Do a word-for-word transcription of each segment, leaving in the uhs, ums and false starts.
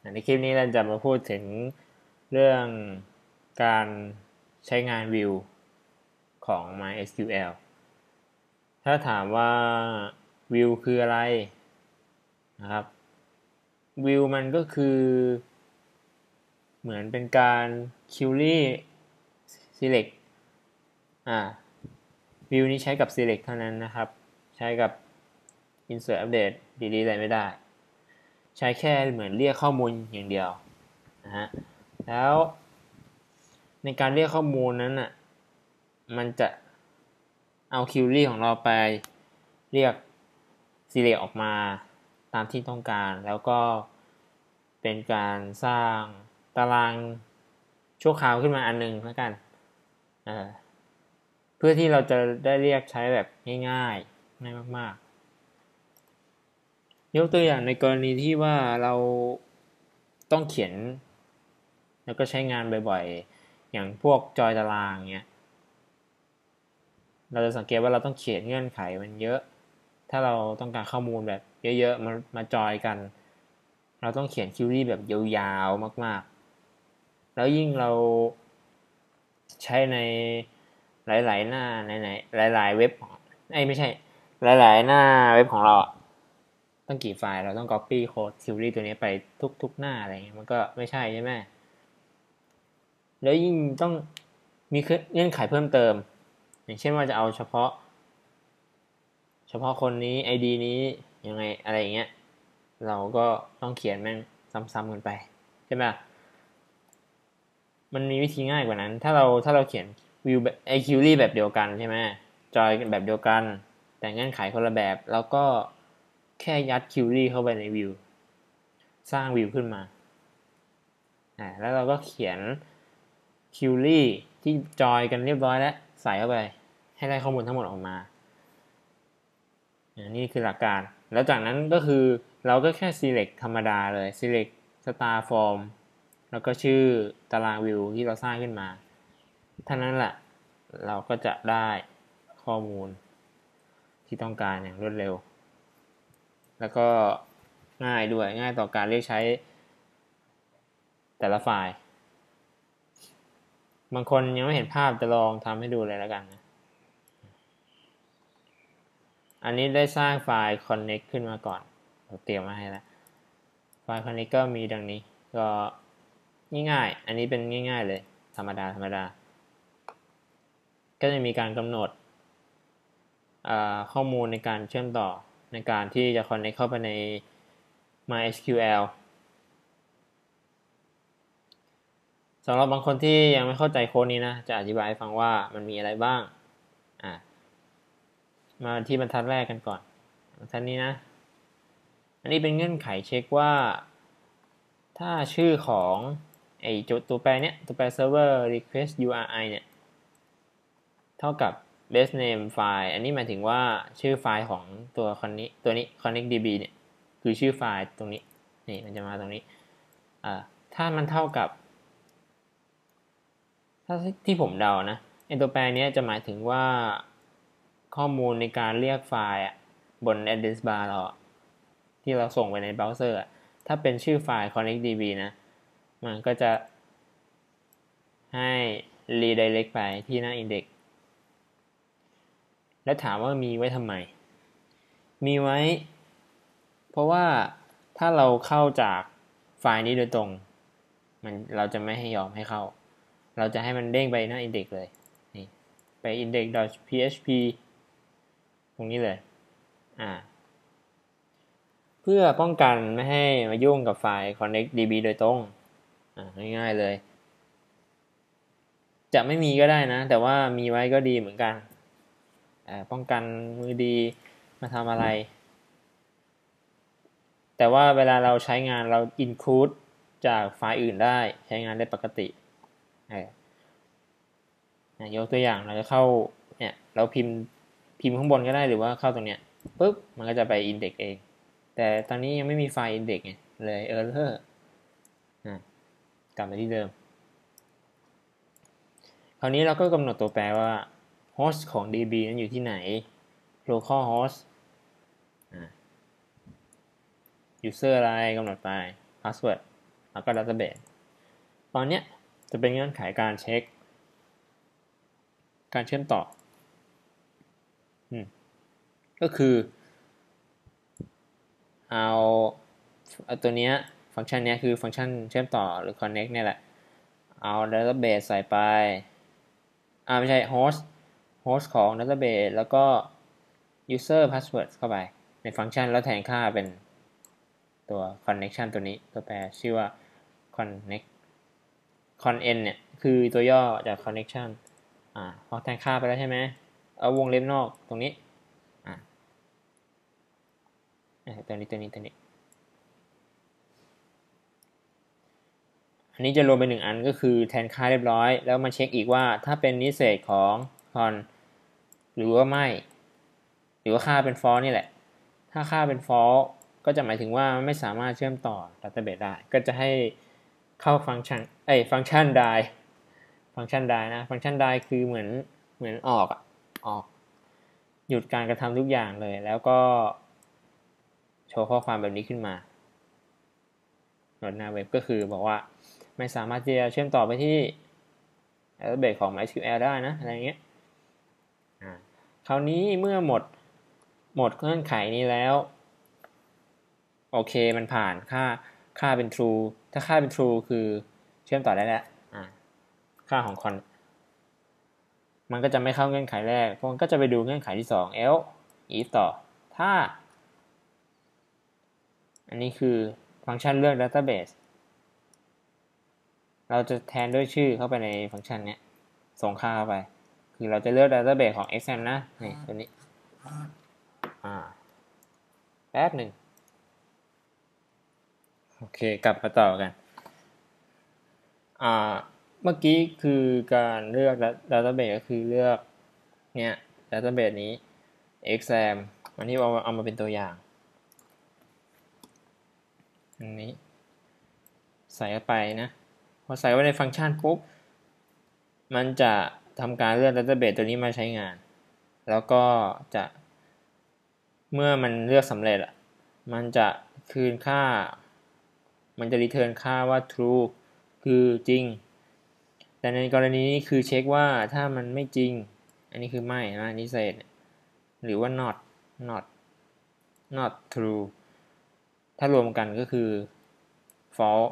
ในคลิปนี้เราจะมาพูดถึงเรื่องการใช้งานวิวของ MySQL ถ้าถามว่าวิวคืออะไรนะครับวิวมันก็คือเหมือนเป็นการ query select อ่าวิวนี้ใช้กับ select เท่านั้นนะครับใช้กับ insert update delete อะไรไม่ได้ใช้แค่เหมือนเรียกข้อมูลอย่างเดียวนะฮะแล้วในการเรียกข้อมูลนั้นน่ะมันจะเอา query ของเราไปเรียก select ออกมาตามที่ต้องการแล้วก็เป็นการสร้างตารางชั่วคราวขึ้นมาอันนึงแล้วกันเพื่อที่เราจะได้เรียกใช้แบบง่ายๆง่ายมากๆยกตัวอย่างในกรณีที่ว่าเราต้องเขียนแล้วก็ใช้งานบ่อยๆอย่างพวกจอยตารางเงี้ยเราจะสังเกตว่าเราต้องเขียนเงื่อนไขมันเยอะถ้าเราต้องการข้อมูลแบบเยอะๆมามาจอยกันเราต้องเขียนคิวรี่แบบยาวๆมากๆแล้วยิ่งเราใช้ในหลายๆหน้าในไหนหลายๆเว็บไอ้ไม่ใช่หลายๆหน้าเว็บของเราต้องกี่ไฟล์เราต้อง copy โค้ดคิวรี่ตัวนี้ไปทุกๆหน้าอะไรเงี้ยมันก็ไม่ใช่ใช่ไหมแล้วยิ่งต้องมีเงื่อนไขเพิ่มเติมอย่างเช่นว่าจะเอาเฉพาะเฉพาะคนนี้ ไอ ดี นี้ยังไงอะไรอย่างเงี้ยเราก็ต้องเขียนแม่งซ้ำๆกันไปใช่ไหมมันมีวิธีง่ายกว่านั้นถ้าเราถ้าเราเขียนวิวแบบไอคิวรี่แบบเดียวกันใช่ไหมจอยแบบเดียวกันแต่เงื่อนไขคนละแบบแล้วก็แค่ยัดคิวรี่เข้าไปในวิวสร้างวิวขึ้นมาอ่าแล้วเราก็เขียนคิวรี่ที่จอยกันเรียบร้อยแล้วใส่เข้าไปให้ได้ข้อมูลทั้งหมดออกมานี่คือหลักการแล้วจากนั้นก็คือเราก็แค่ select ธรรมดาเลย select star form แล้วก็ชื่อตารางวิวที่เราสร้างขึ้นมาเท่านั้นแหละเราก็จะได้ข้อมูลที่ต้องการอย่างรวดเร็วแล้วก็ง่ายด้วยง่ายต่อการเรียกใช้แต่ละไฟล์บางคนยังไม่เห็นภาพจะลองทำให้ดูเลยแล้วกันนะอันนี้ได้สร้างไฟล์ connect ขึ้นมาก่อนเราเตรียมมาให้แล้วไฟล์ connect ก็มีดังนี้ก็ง่ายๆอันนี้เป็นง่ายๆเลยธรรมดาธรรมดาก็จะมีการกำหนดข้อมูลในการเชื่อมต่อในการที่จะ connect เข้าไปใน MySQL สำหรับบางคนที่ยังไม่เข้าใจโค้ดนี้นะจะอธิบายให้ฟังว่ามันมีอะไรบ้างอ่ะมาที่บรรทัดแรกกันก่อนบรรทัดนี้นะอันนี้เป็นเงื่อนไขเช็คว่าถ้าชื่อของไอ้ตัวแปรเนี้ยตัวแปร server request ยู อาร์ ไอ เนี่ยเท่ากับ base name ไฟล์อันนี้หมายถึงว่าชื่อไฟล์ของตัวคนนี้ตัวนี้ connectdb เนี่ยคือชื่อไฟล์ตรงนี้นี่มันจะมาตรงนี้อ่าถ้ามันเท่ากับถ้าที่ผมเดานะไอตัวแปรนี้จะหมายถึงว่าข้อมูลในการเรียกไฟล์บน address bar เราที่เราส่งไปในเบราว์เซอร์ถ้าเป็นชื่อไฟล์ connectdb นะมันก็จะให้ redirect ไปที่หน้า index แล้วถามว่ามีไว้ทำไมมีไว้เพราะว่าถ้าเราเข้าจากไฟล์นี้โดยตรงมันเราจะไม่ให้ยอมให้เข้าเราจะให้มันเด้งไปหน้า index เลยนี่ไป index.php ตรงนี้เลยอ่าเพื่อป้องกันไม่ให้มายุ่งกับไฟล์ connectdb โดยตรงอ่าง่ายๆเลยจะไม่มีก็ได้นะแต่ว่ามีไว้ก็ดีเหมือนกันป้องกันมือดีมาทำอะไรแต่ว่าเวลาเราใช้งานเรา include จากไฟล์อื่นได้ใช้งานได้ปกติยกตัวอย่างเราจะเข้าเนี่ยเราพิมพ์พิมพ์ข้างบนก็ได้หรือว่าเข้าตรงเนี้ยปุ๊บมันก็จะไป index เองแต่ตอนนี้ยังไม่มีไฟล์ index ไงเลยเออร์เลอร์กลับมาที่เดิมคราวนี้เราก็กำหนดตัวแปรว่า host ของ db นั้นอยู่ที่ไหน localhost user อะไรกำหนดไป password แล้วก็ database ตอนเนี้ยจะเป็นเงื่อนไขการเช็คการเชื่อมต่ออืมก็คือเอาเอาตัวเนี้ยฟังก์ชันนี้คือฟังก์ชันเชื่อมต่อหรือ connect เนี่ยแหละเอา database ใส่ไปอ่าไม่ใช่ host host ของ database แล้วก็ user password เข้าไปในฟังก์ชันแล้วแทนค่าเป็นตัว connection ตัวนี้ตัวแปรชื่อว่า connect con n เนี่ยคือตัวย่อจาก connection อ่าพอแทนค่าไปแล้วใช่ไหมเอาวงเล็บนอกตรงนี้อ่าตัวนี้ตัวนี้ตัวนี้อันนี้จะรวมเป็นหนึ่งอันก็คือแทนค่าเรียบร้อยแล้วมาเช็คอีกว่าถ้าเป็นนิเศษของ con หรือว่าไม่หรือว่าค่าเป็น false นี่แหละถ้าค่าเป็น false ก็จะหมายถึงว่าไม่สามารถเชื่อมต่อ database ได้ก็จะให้เข้าฟังก์ชันเอ้ยฟังก์ชัน die ฟังก์ชัน die นะฟังก์ชัน die คือเหมือนเหมือนออกออกหยุดการกระทำทุกอย่างเลยแล้วก็โชว์ข้อความแบบนี้ขึ้นมาโหลดหน้าเว็บก็คือบอกว่าไม่สามารถที่จะเชื่อมต่อไปที่ database ของ MySQL ได้นะอะไรเงี้ยคราวนี้เมื่อหมดหมดเงื่อนไขนี้แล้วโอเคมันผ่านค่าค่าเป็น true ถ้าค่าเป็น true คือเชื่อมต่อได้แล้วค่าของ con มันก็จะไม่เข้าเงื่อนไขแรกมันก็จะไปดูเงื่อนไขที่สอง else if ต่อถ้าอันนี้คือฟังก์ชันเลือก database เราจะแทนด้วยชื่อเข้าไปในฟังก์ชันนี้ส่งค่าเข้าไปคือเราจะเลือก database ของ exam นะนี่ตัวนี้อ่าแป๊บหนึ่งโอเคกลับมาต่อกันอ่าเมื่อกี้คือการเลือก database ก็คือเลือกเนี่ย database นี้ exam อันนี้เอาเอามาเป็นตัวอย่างอันนี้ใส่เข้าไปนะพอใส่ไว้ในฟังก์ชันปุ๊บมันจะทำการเลือก database ตัวนี้มาใช้งานแล้วก็จะเมื่อมันเลือกสำเร็จอ่ะมันจะคืนค่ามันจะรีเทิร์นค่าว่า true คือจริงแต่ในกรณีนี้คือเช็คว่าถ้ามันไม่จริงอันนี้คือไม่นะนิเศษหรือว่า not not not true ถ้ารวมกันก็คือ false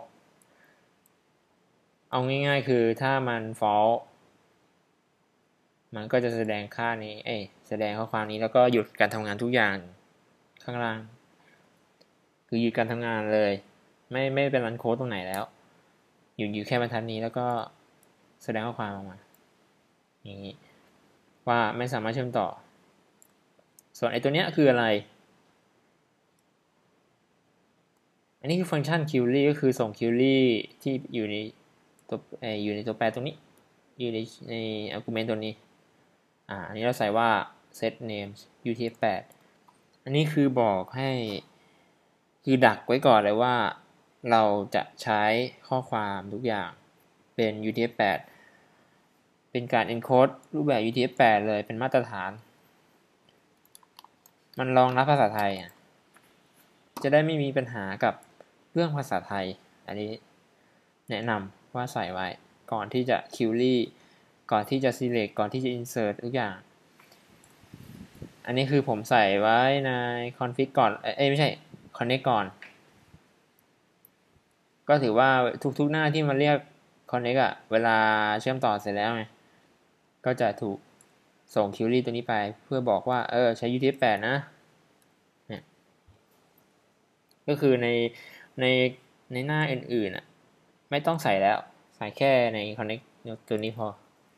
เอาง่ายๆคือถ้ามัน false มันก็จะแสดงค่านี้เอ้ยแสดงข้อความนี้แล้วก็หยุดการทำงานทุกอย่างข้างล่างคือหยุดการทำงานเลยไม่ไม่เป็นรันโค้ดตรงไหนแล้วหยุดอยู่แค่บรรทัดนี้แล้วก็แสดงข้อความออกมาอย่างนี้ว่าไม่สามารถเชื่อมต่อส่วนไอ้ตัวเนี้ยคืออะไรอันนี้คือฟังก์ชัน query ก็คือส่ง query ที่อยู่ในตัวอยู่ในตัวแปรตรงนี้อยู่ในใน argument ตัวนี้อ่าอันนี้เราใส่ว่า set name ยู ที เอฟ แปดอันนี้คือบอกให้คือดักไว้ก่อนเลยว่าเราจะใช้ข้อความทุกอย่างเป็น ยู ที เอฟ แปดเป็นการ encode รูปแบบ ยู ที เอฟ แปดเลยเป็นมาตรฐานมันรองรับภาษาไทยจะได้ไม่มีปัญหากับเรื่องภาษาไทยอันนี้แนะนำว่าใส่ไว้ก่อนที่จะ query ก่อนที่จะ select ก่อนที่จะ insert ทุกอย่างอันนี้คือผมใส่ไว้ใน config ก่อนเอ้ยไม่ใช่ connect ก่อนก็ถือว่าทุกๆหน้าที่มันเรียก connect อะเวลาเชื่อมต่อเสร็จแล้วไงก็จะถูกส่ง query ตัวนี้ไปเพื่อบอกว่าเออใช้ ยู ที เอฟ แปดนะเนี่ยก็คือในในในหน้าอื่นๆอะไม่ต้องใส่แล้วใส่แค่ใน connect ตัวนี้พอ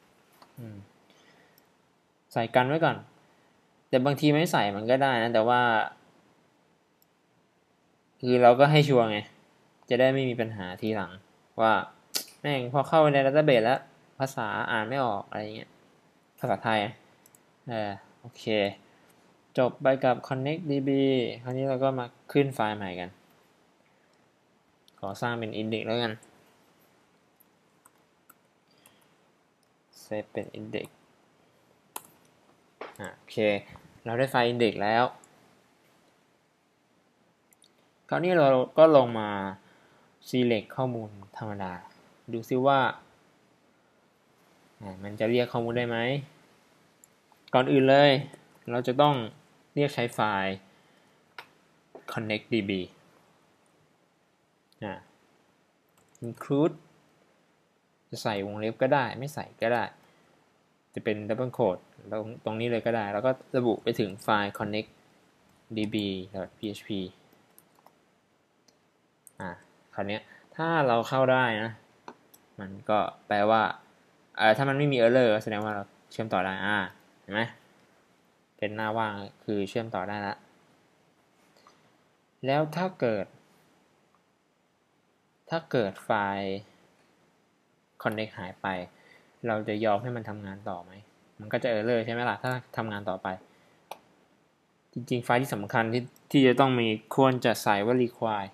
ใส่กันไว้ก่อนแต่บางทีไม่ใส่มันก็ได้นะแต่ว่าคือเราก็ให้ชัวร์ไงจะได้ไม่มีปัญหาทีหลังว่าแม่งพอเข้าใน database แล้วภาษาอ่านไม่ออกอะไรเงี้ยภาษาไทยเออโอเคจบไปกับ connect ดี บี คราวนี้เราก็มาขึ้นไฟล์ใหม่กันขอสร้างเป็น index แล้วกันเซฟเป็น index อ่ะโอเคเราได้ไฟล์ index แล้วคราวนี้เราก็ลงมา select ข้อมูลธรรมดาดูซิว่ามันจะเรียกข้อมูลได้ไหมก่อนอื่นเลยเราจะต้องเรียกใช้ไฟล์ connectdb อ่า include จะใส่วงเล็บก็ได้ไม่ใส่ก็ได้จะเป็น double quote ตรงนี้เลยก็ได้แล้วก็ระบุไปถึงไฟล์ connectdb.php อ่าคราวนี้ถ้าเราเข้าได้นะมันก็แปลว่าเอ่อถ้ามันไม่มี error แสดงว่าเราเชื่อมต่อได้อ่าเห็นไหมเป็นหน้าว่างคือเชื่อมต่อได้แล้วแล้วถ้าเกิดถ้าเกิดไฟล์ connect หายไปเราจะยอมให้มันทำงานต่อไหมมันก็จะ error ใช่ไหมล่ะถ้าทำงานต่อไปจริงๆไฟล์ที่สำคัญที่ที่จะต้องมีควรจะใส่ว่า require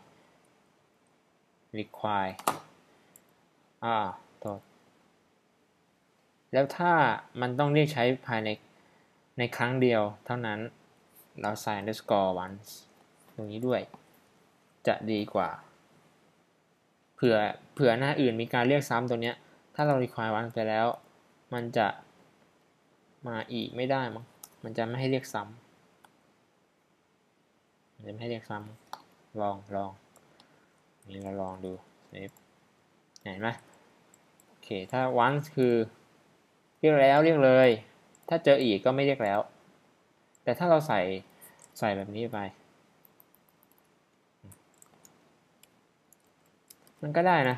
require อ่าโทษแล้วถ้ามันต้องเรียกใช้ภายในในครั้งเดียวเท่านั้นเราใส่ underscore once ตรงนี้ด้วยจะดีกว่าเผื่อเผื่อหน้าอื่นมีการเรียกซ้ำตัวเนี้ยถ้าเรา require once ไปแล้วมันจะมาอีกไม่ได้มั้งมันจะไม่ให้เรียกซ้ำมันจะไม่ให้เรียกซ้ำลองลองนี่เราลองดูเห็นไหมโอเคถ้า once คือเรียกแล้วเรียกเลยถ้าเจออีกก็ไม่เรียกแล้วแต่ถ้าเราใส่ใส่แบบนี้ไปมันก็ได้นะ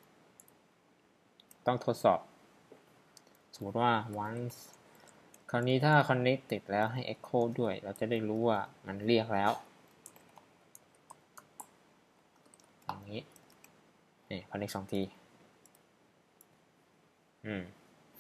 ต้องทดสอบสมมติว่า once คราวนี้ถ้า connect ติดแล้วให้ echo ด้วยเราจะได้รู้ว่ามันเรียกแล้วอย่างนี้นี่ connect สองทีอืม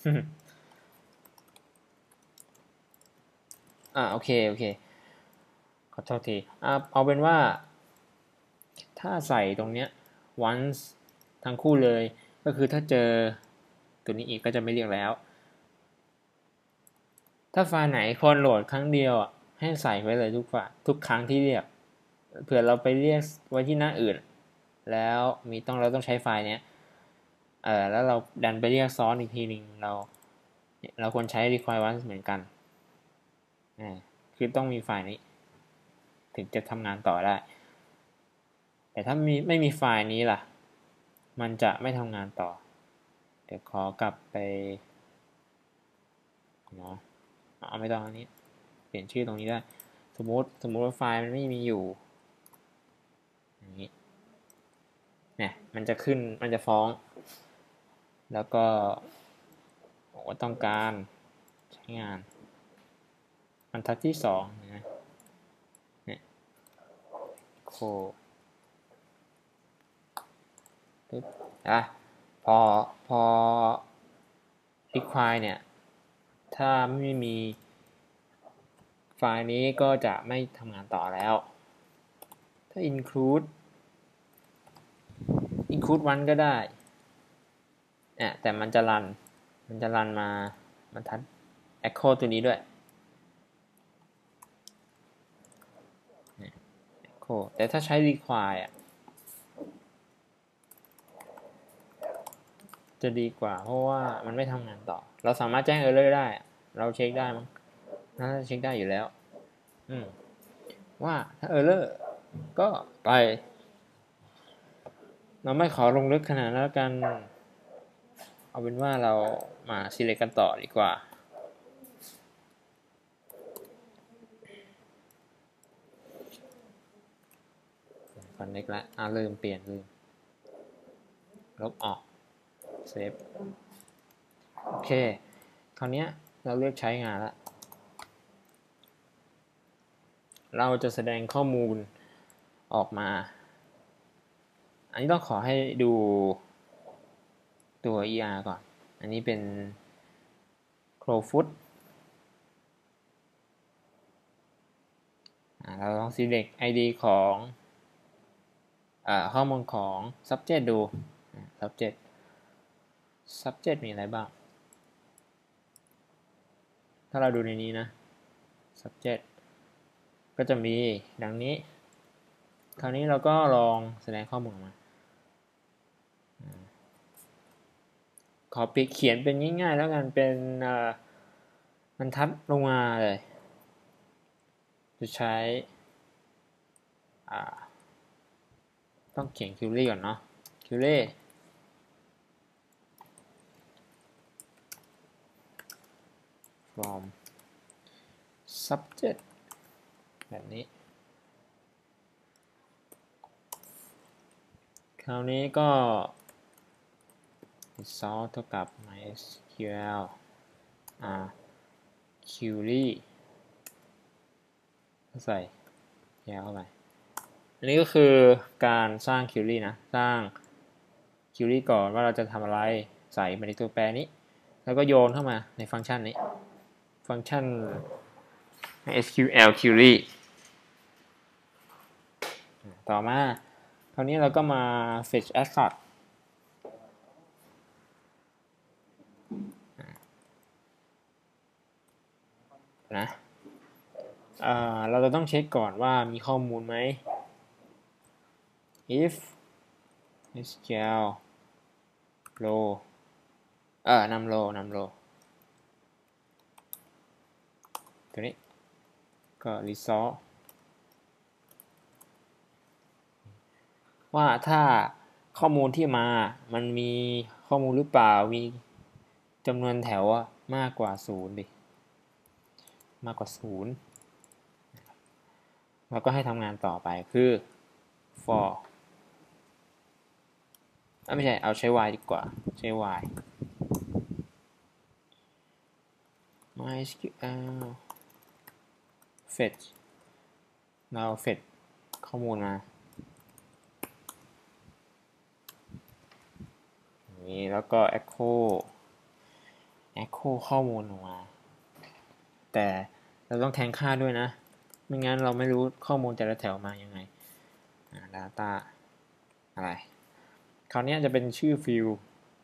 อ่าโอเคโอเคขอโทษทีอ่าเอาเป็นว่าถ้าใส่ตรงเนี้ย once ทั้งคู่เลยก็คือถ้าเจอตัวนี้อีกก็จะไม่เรียกแล้วถ้าไฟล์ไหนคนโหลดครั้งเดียวอ่ะให้ใส่ไว้เลยทุกฝ่ายทุกครั้งที่เรียกเผื่อเราไปเรียกไว้ที่หน้าอื่นแล้วมีต้องเราต้องใช้ไฟล์เนี้ยเออแล้วเราดันไปเรียกซ้อนอีกทีหนึ่งเราเราควรใช้ require once เหมือนกันอ่าคือต้องมีไฟล์นี้ถึงจะทำงานต่อได้แต่ถ้ามีไม่มีไฟล์นี้ล่ะมันจะไม่ทำงานต่อเดี๋ยวขอกลับไปเนาะเอาไม่ต้องอันนี้เปลี่ยนชื่อตรงนี้ได้สมมติสมมติว่าไฟล์มันไม่มีอยู่อย่างนี้เนี่ยมันจะขึ้นมันจะฟ้องแล้วก็บอกว่าต้องการใช้งานบรรทัดที่สองนะเนี่ยโคปึ๊บอ่ะพอพอ require เนี่ยถ้าไม่มีไฟล์นี้ก็จะไม่ทำงานต่อแล้วถ้า include include one ก็ได้เนี่ยแต่มันจะรันมันจะรันมาบรรทัด echo ตัวนี้ด้วย echo แต่ถ้าใช้ require อ่ะจะดีกว่าเพราะว่ามันไม่ทำงานต่อเราสามารถแจ้ง error ได้เราเช็คได้มั้งน่าจะเช็คได้อยู่แล้วอืมว่าถ้า error ก็ไปเราไม่ขอลงลึกขนาดนั้นแล้วกันเอาเป็นว่าเรามา select กันต่อดีกว่าคอนเน็กแล้วอ่าลืมเปลี่ยนลืมลบออกเซฟโอเคคราวนี้เราเลือกใช้งานแล้วเราจะแสดงข้อมูลออกมาอันนี้ต้องขอให้ดูตัว อี อาร์ ก่อนอันนี้เป็น Crowfoot เราลอง select ไอ ดี ของอ่าข้อมูลของ subject ดู subject subject มีอะไรบ้างถ้าเราดูในนี้นะ subject ก็จะมีดังนี้คราวนี้เราก็ลองแสดงข้อมูลออกมาขอปิดเขียนเป็นง่ายๆแล้วกันเป็นบรรทัดลงมาเลยจะใช้ต้องเขียนคิวรี่ก่อนเนาะคิวรี่ from subject แบบนี้คราวนี้ก็ result เท่ากับ mysql query ใส่ยาวเข้าไปอันนี้ก็คือการสร้าง query นะสร้าง query ก่อนว่าเราจะทำอะไรใส่ไปในตัวแปรนี้แล้วก็โยนเข้ามาในฟังก์ชันนี้ฟังก์ชัน mysql query ต่อมาคราวนี้เราก็มา fetch assert นะเราจะต้องเช็คก่อนว่ามีข้อมูลไหม if mysql row เออนำ row นำ row ตัวนี้ก็ result ว่าถ้าข้อมูลที่มามันมีข้อมูลหรือเปล่ามีจำนวนแถวมากกว่าศูนย์ดิมากกว่าศูนย์แล้วก็ให้ทำงานต่อไปคือ for ไม่ใช่เอาใช้ while ดีกว่าใช้ while mysql fetch เรา fetch ข้อมูลมานี้แล้วก็ echo echo ข้อมูลออกมาแต่เราต้องแทนค่าด้วยนะไม่งั้นเราไม่รู้ข้อมูลแต่ละแถวมายังไง data อะไรคราวนี้จะเป็นชื่อฟิลด์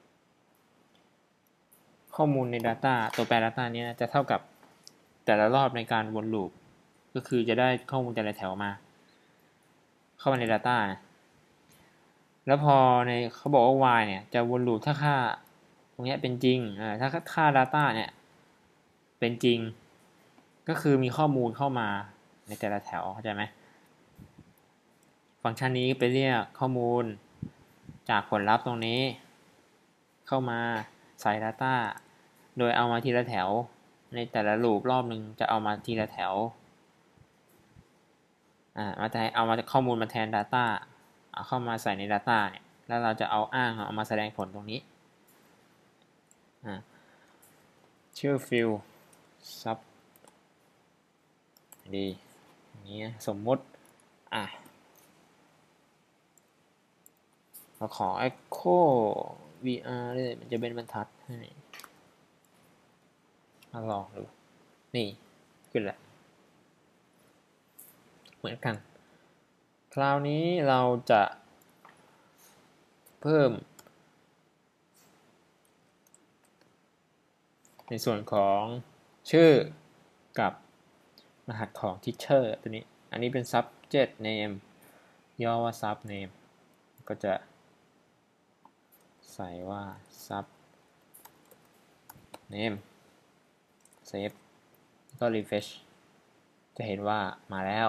ข้อมูลใน data ตัวแปร data นี้จะเท่ากับแต่ละรอบในการวนลูปก็คือจะได้ข้อมูลแต่ละแถวมาเข้ามาใน data นะแล้วพอในเขาบอกว่า y เนี่ยจะวนลูปถ้าค่าตรงนี้เป็นจริงถ้าค่า data เนี่ยเป็นจริงก็คือมีข้อมูลเข้ามาในแต่ละแถวเข้าใจไหมฟังก์ชันนี้ไปเรียกข้อมูลจากผลลัพธ์ตรงนี้เข้ามาใส่ data โดยเอามาทีละแถวในแต่ละลูปรอบหนึ่งจะเอามาทีละแถวอ่ามาแทนเอามาข้อมูลมาแทน data เอาเข้ามาใส่ใน data เนี่ยแล้วเราจะเอาอ้างเอามาแสดงผลตรงนี้อ่าชื่อ field sub ดีนี้สมมติอ่ะเราขอ echo vr เลยมันจะเป็นบรรทัดให้มาลองดูนี่ขึ้นแล้วเหมือนกันคราวนี้เราจะเพิ่มในส่วนของชื่อกับรหัสของ teacher ตัวนี้อันนี้เป็น subject name ย่อว่า sub name ก็จะใส่ว่า sub name save ก็ refresh จะเห็นว่ามาแล้ว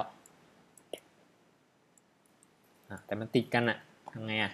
แต่มันติดกันอะทำไงอะ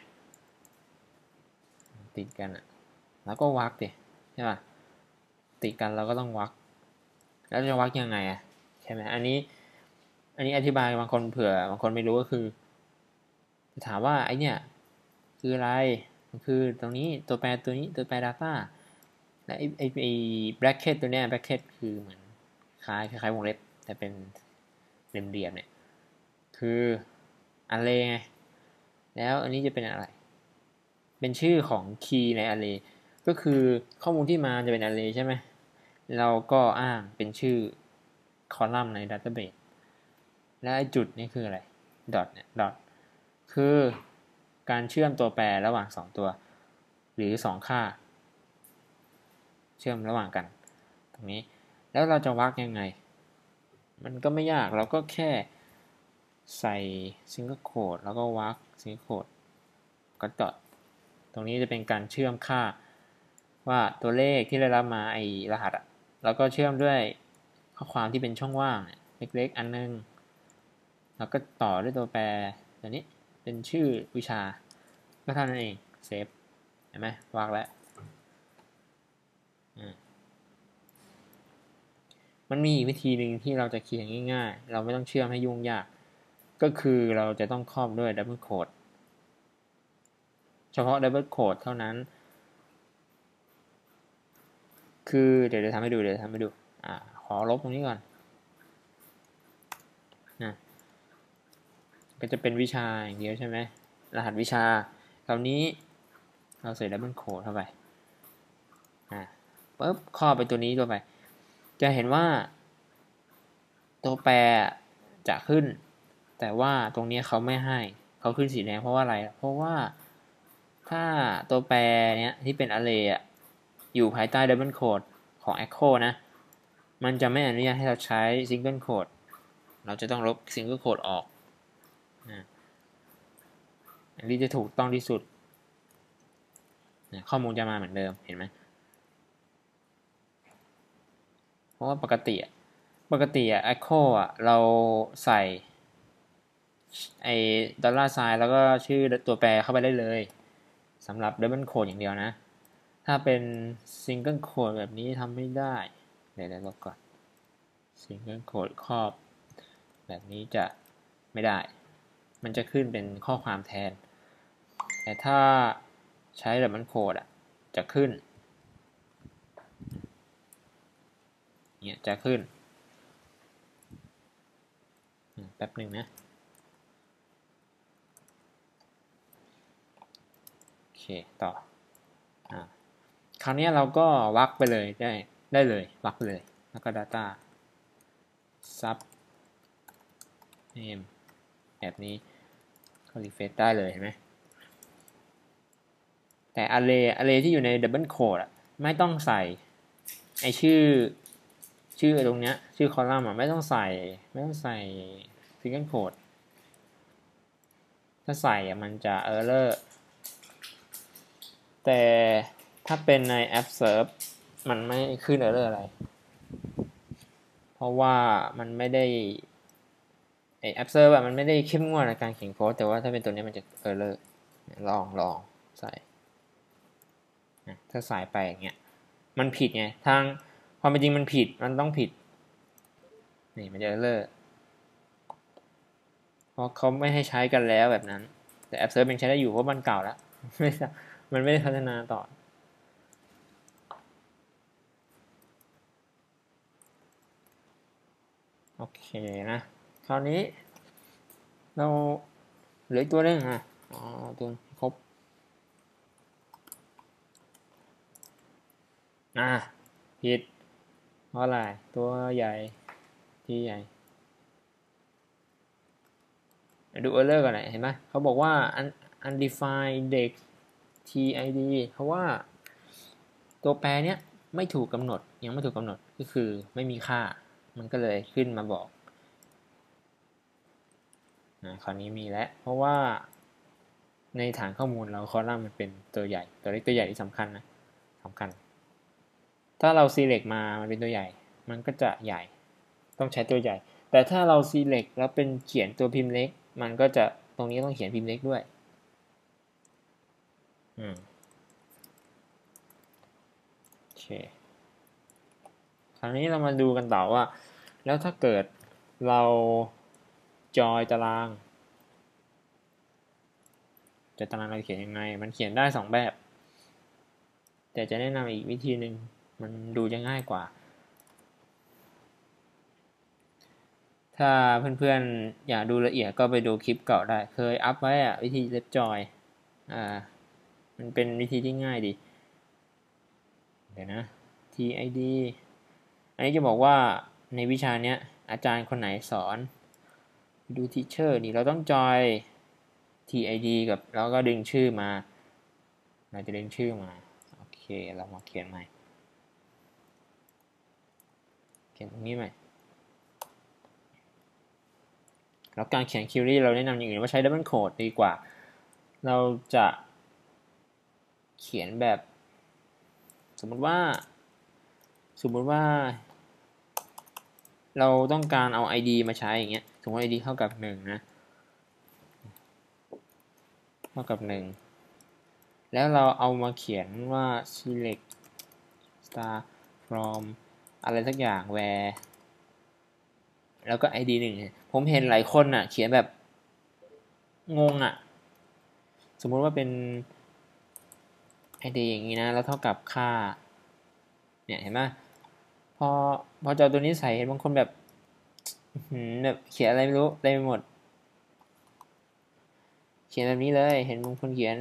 ติดกันอะแล้วก็วักดิใช่ป่ะติดกันเราก็ต้องวักแล้วจะวักยังไงอะใช่ไหมอันนี้อันนี้อธิบายบางคนเผื่อบางคนไม่รู้ก็คือจะถามว่าไอเนี่ยคืออะไรมันคือตรงนี้ตัวแปรตัวนี้ตัวแปร data และไอไอไอ bracket ตัวเนี้ย bracket คือเหมือนคล้ายคล้ายวงเล็บแต่เป็นเหลี่ยมๆเนี่ยคือ array ไงแล้วอันนี้จะเป็นอะไรเป็นชื่อของคีย์ใน array ก็คือข้อมูลที่มาจะเป็น array ใช่ไหมเราก็อ้างเป็นชื่อคอลัมน์ใน database และไอ้จุดนี้คืออะไร dot เนี่ย dot คือการเชื่อมตัวแปรระหว่างสองตัวหรือสองค่าเชื่อมระหว่างกันตรงนี้แล้วเราจะวักยังไงมันก็ไม่ยากเราก็แค่ใส่ single quote แล้วก็วัก single quote ก็ dot ตรงนี้จะเป็นการเชื่อมค่าว่าตัวเลขที่ได้รับมาไอ้รหัสอ่ะแล้วก็เชื่อมด้วยข้อความที่เป็นช่องว่างเล็กๆอันนึงแล้วก็ต่อด้วยตัวแปรตัวนี้เป็นชื่อวิชาก็เท่านั้นเองเซฟเห็นไหมวางแล้วมันมีอีกวิธีหนึ่งที่เราจะเขียนง่ายๆเราไม่ต้องเชื่อมให้ยุ่งยากก็คือเราจะต้องครอบด้วยดับเบิลโค้ดเฉพาะดับเบิลโค้ดเท่านั้นคือเดี๋ยวจะทำให้ดูเดี๋ยวทำให้ดูอ่าขอลบตรงนี้ก่อนนะก็จะเป็นวิชาอย่างเดียวใช่ไหมรหัสวิชาคราวนี้เราใส่ดับเบิลโค้ดเข้าไปอ่าปุ๊บครอบไปตัวนี้ตัวไปจะเห็นว่าตัวแปรจะขึ้นแต่ว่าตรงนี้เขาไม่ให้เขาขึ้นสีแดงเพราะว่าอะไรเพราะว่าถ้าตัวแปรเนี้ยที่เป็น array อ่ะอยู่ภายใต้ double quote ของ echo นะมันจะไม่อนุญาตให้เราใช้ single quote เราจะต้องลบ single quote ออกอันนี้จะถูกต้องที่สุดข้อมูลจะมาเหมือนเดิมเห็นไหมเพราะว่าปกติปกติอะ echo อะเราใส่ไอ้ดอลลาร์ไซน์แล้วก็ชื่อตัวแปรเข้าไปได้เลยสำหรับ double quote อย่างเดียวนะถ้าเป็น single quote แบบนี้ทำไม่ได้เดี๋ยวลบก่อน single quote ครอบแบบนี้จะไม่ได้มันจะขึ้นเป็นข้อความแทนแต่ถ้าใช้ double quote อ่ะจะขึ้นเนี่ยจะขึ้นแป๊บหนึ่งนะโอเคต่ออ่าคราวนี้เราก็วักไปเลยได้ได้เลยวักไปเลยแล้วก็ data sub name แบบนี้ก็รีเฟรชได้เลยเห็นไหมแต่ array array ที่อยู่ใน double quote อ่ะไม่ต้องใส่ไอชื่อชื่อตรงเนี้ยชื่อคอลัมน์อ่ะไม่ต้องใส่ไม่ต้องใส่ single quote ถ้าใส่อ่ะมันจะ error แต่ถ้าเป็นใน app serve มันไม่ขึ้น error อะไรเพราะว่ามันไม่ได้ไอ app serve อะมันไม่ได้เข้มงวดในการเขียนโค้ดแต่ว่าถ้าเป็นตัวนี้มันจะ error ลองลองใส่ถ้าใส่ไปอย่างเงี้ยมันผิดไงทางความเป็นจริงมันผิดมันต้องผิดนี่มันจะ error เพราะเขาไม่ให้ใช้กันแล้วแบบนั้นแต่ app serve ยังใช้ได้อยู่เพราะมันเก่าแล้วมันไม่ได้พัฒนาต่อโอเคนะคราวนี้เราเหลือตัวนึงอ่ะอ๋อตัวครบอ่ะผิดเพราะอะไรตัวใหญ่ที่ใหญ่ดู error ก่อนหน่อยเห็นไหมเขาบอกว่า undefined index ที ไอ ดี เพราะว่าตัวแปรเนี้ยไม่ถูกกำหนดยังไม่ถูกกำหนดก็คือไม่มีค่ามันก็เลยขึ้นมาบอกนะคราวนี้มีแล้วเพราะว่าในฐานข้อมูลเราคอลัมน์มันเป็นตัวใหญ่ตัวเล็กตัวใหญ่ที่สำคัญนะสำคัญถ้าเรา select มามันเป็นตัวใหญ่มันก็จะใหญ่ต้องใช้ตัวใหญ่แต่ถ้าเรา select แล้วเป็นเขียนตัวพิมพ์เล็กมันก็จะตรงนี้ต้องเขียนพิมพ์เล็กด้วยอืมโอเคคราวนี้เรามาดูกันต่อว่าแล้วถ้าเกิดเราจอยตารางจะตารางเราเขียนยังไงมันเขียนได้สองแบบแต่จะแนะนำอีกวิธีหนึ่งมันดูจะง่ายกว่าถ้าเพื่อนๆอยากดูละเอียดก็ไปดูคลิปเก่าได้เคยอัพไว้อะวิธีเล็บจอยอ่ามันเป็นวิธีที่ง่ายดีเดี๋ยวนะ ที ไอ ดี อันนี้จะบอกว่าในวิชาเนี้ยอาจารย์คนไหนสอนดูทีเชอร์นี่เราต้องจอย ที ไอ ดี กับแล้วก็ดึงชื่อมาเราจะดึงชื่อมาโอเคเรามาเขียนใหม่เขียนตรงนี้ใหม่แล้วการเขียนคิวรี่เราแนะนำอย่างอื่นว่าใช้ double quote ดีกว่าเราจะเขียนแบบสมมติว่าสมมติว่าเราต้องการเอา ไอ ดี มาใช้อย่างเงี้ยสมมติ ไอ ดี เท่ากับหนึ่งนะเท่ากับหนึ่งแล้วเราเอามาเขียนว่า select star from อะไรสักอย่าง where แล้วก็ ไอ ดี หนึ่งผมเห็นหลายคนอ่ะเขียนแบบงงอ่ะสมมุติว่าเป็น ไอ ดี อย่างนี้นะแล้วเท่ากับค่าเนี่ยเห็นไหมพอพอจะเอาตัวนี้ใส่เห็นบางคนแบบแบบเขียนอะไรไม่รู้ได้ไปหมดเขียนแบบนี้เลยเห็นบางคนเขียน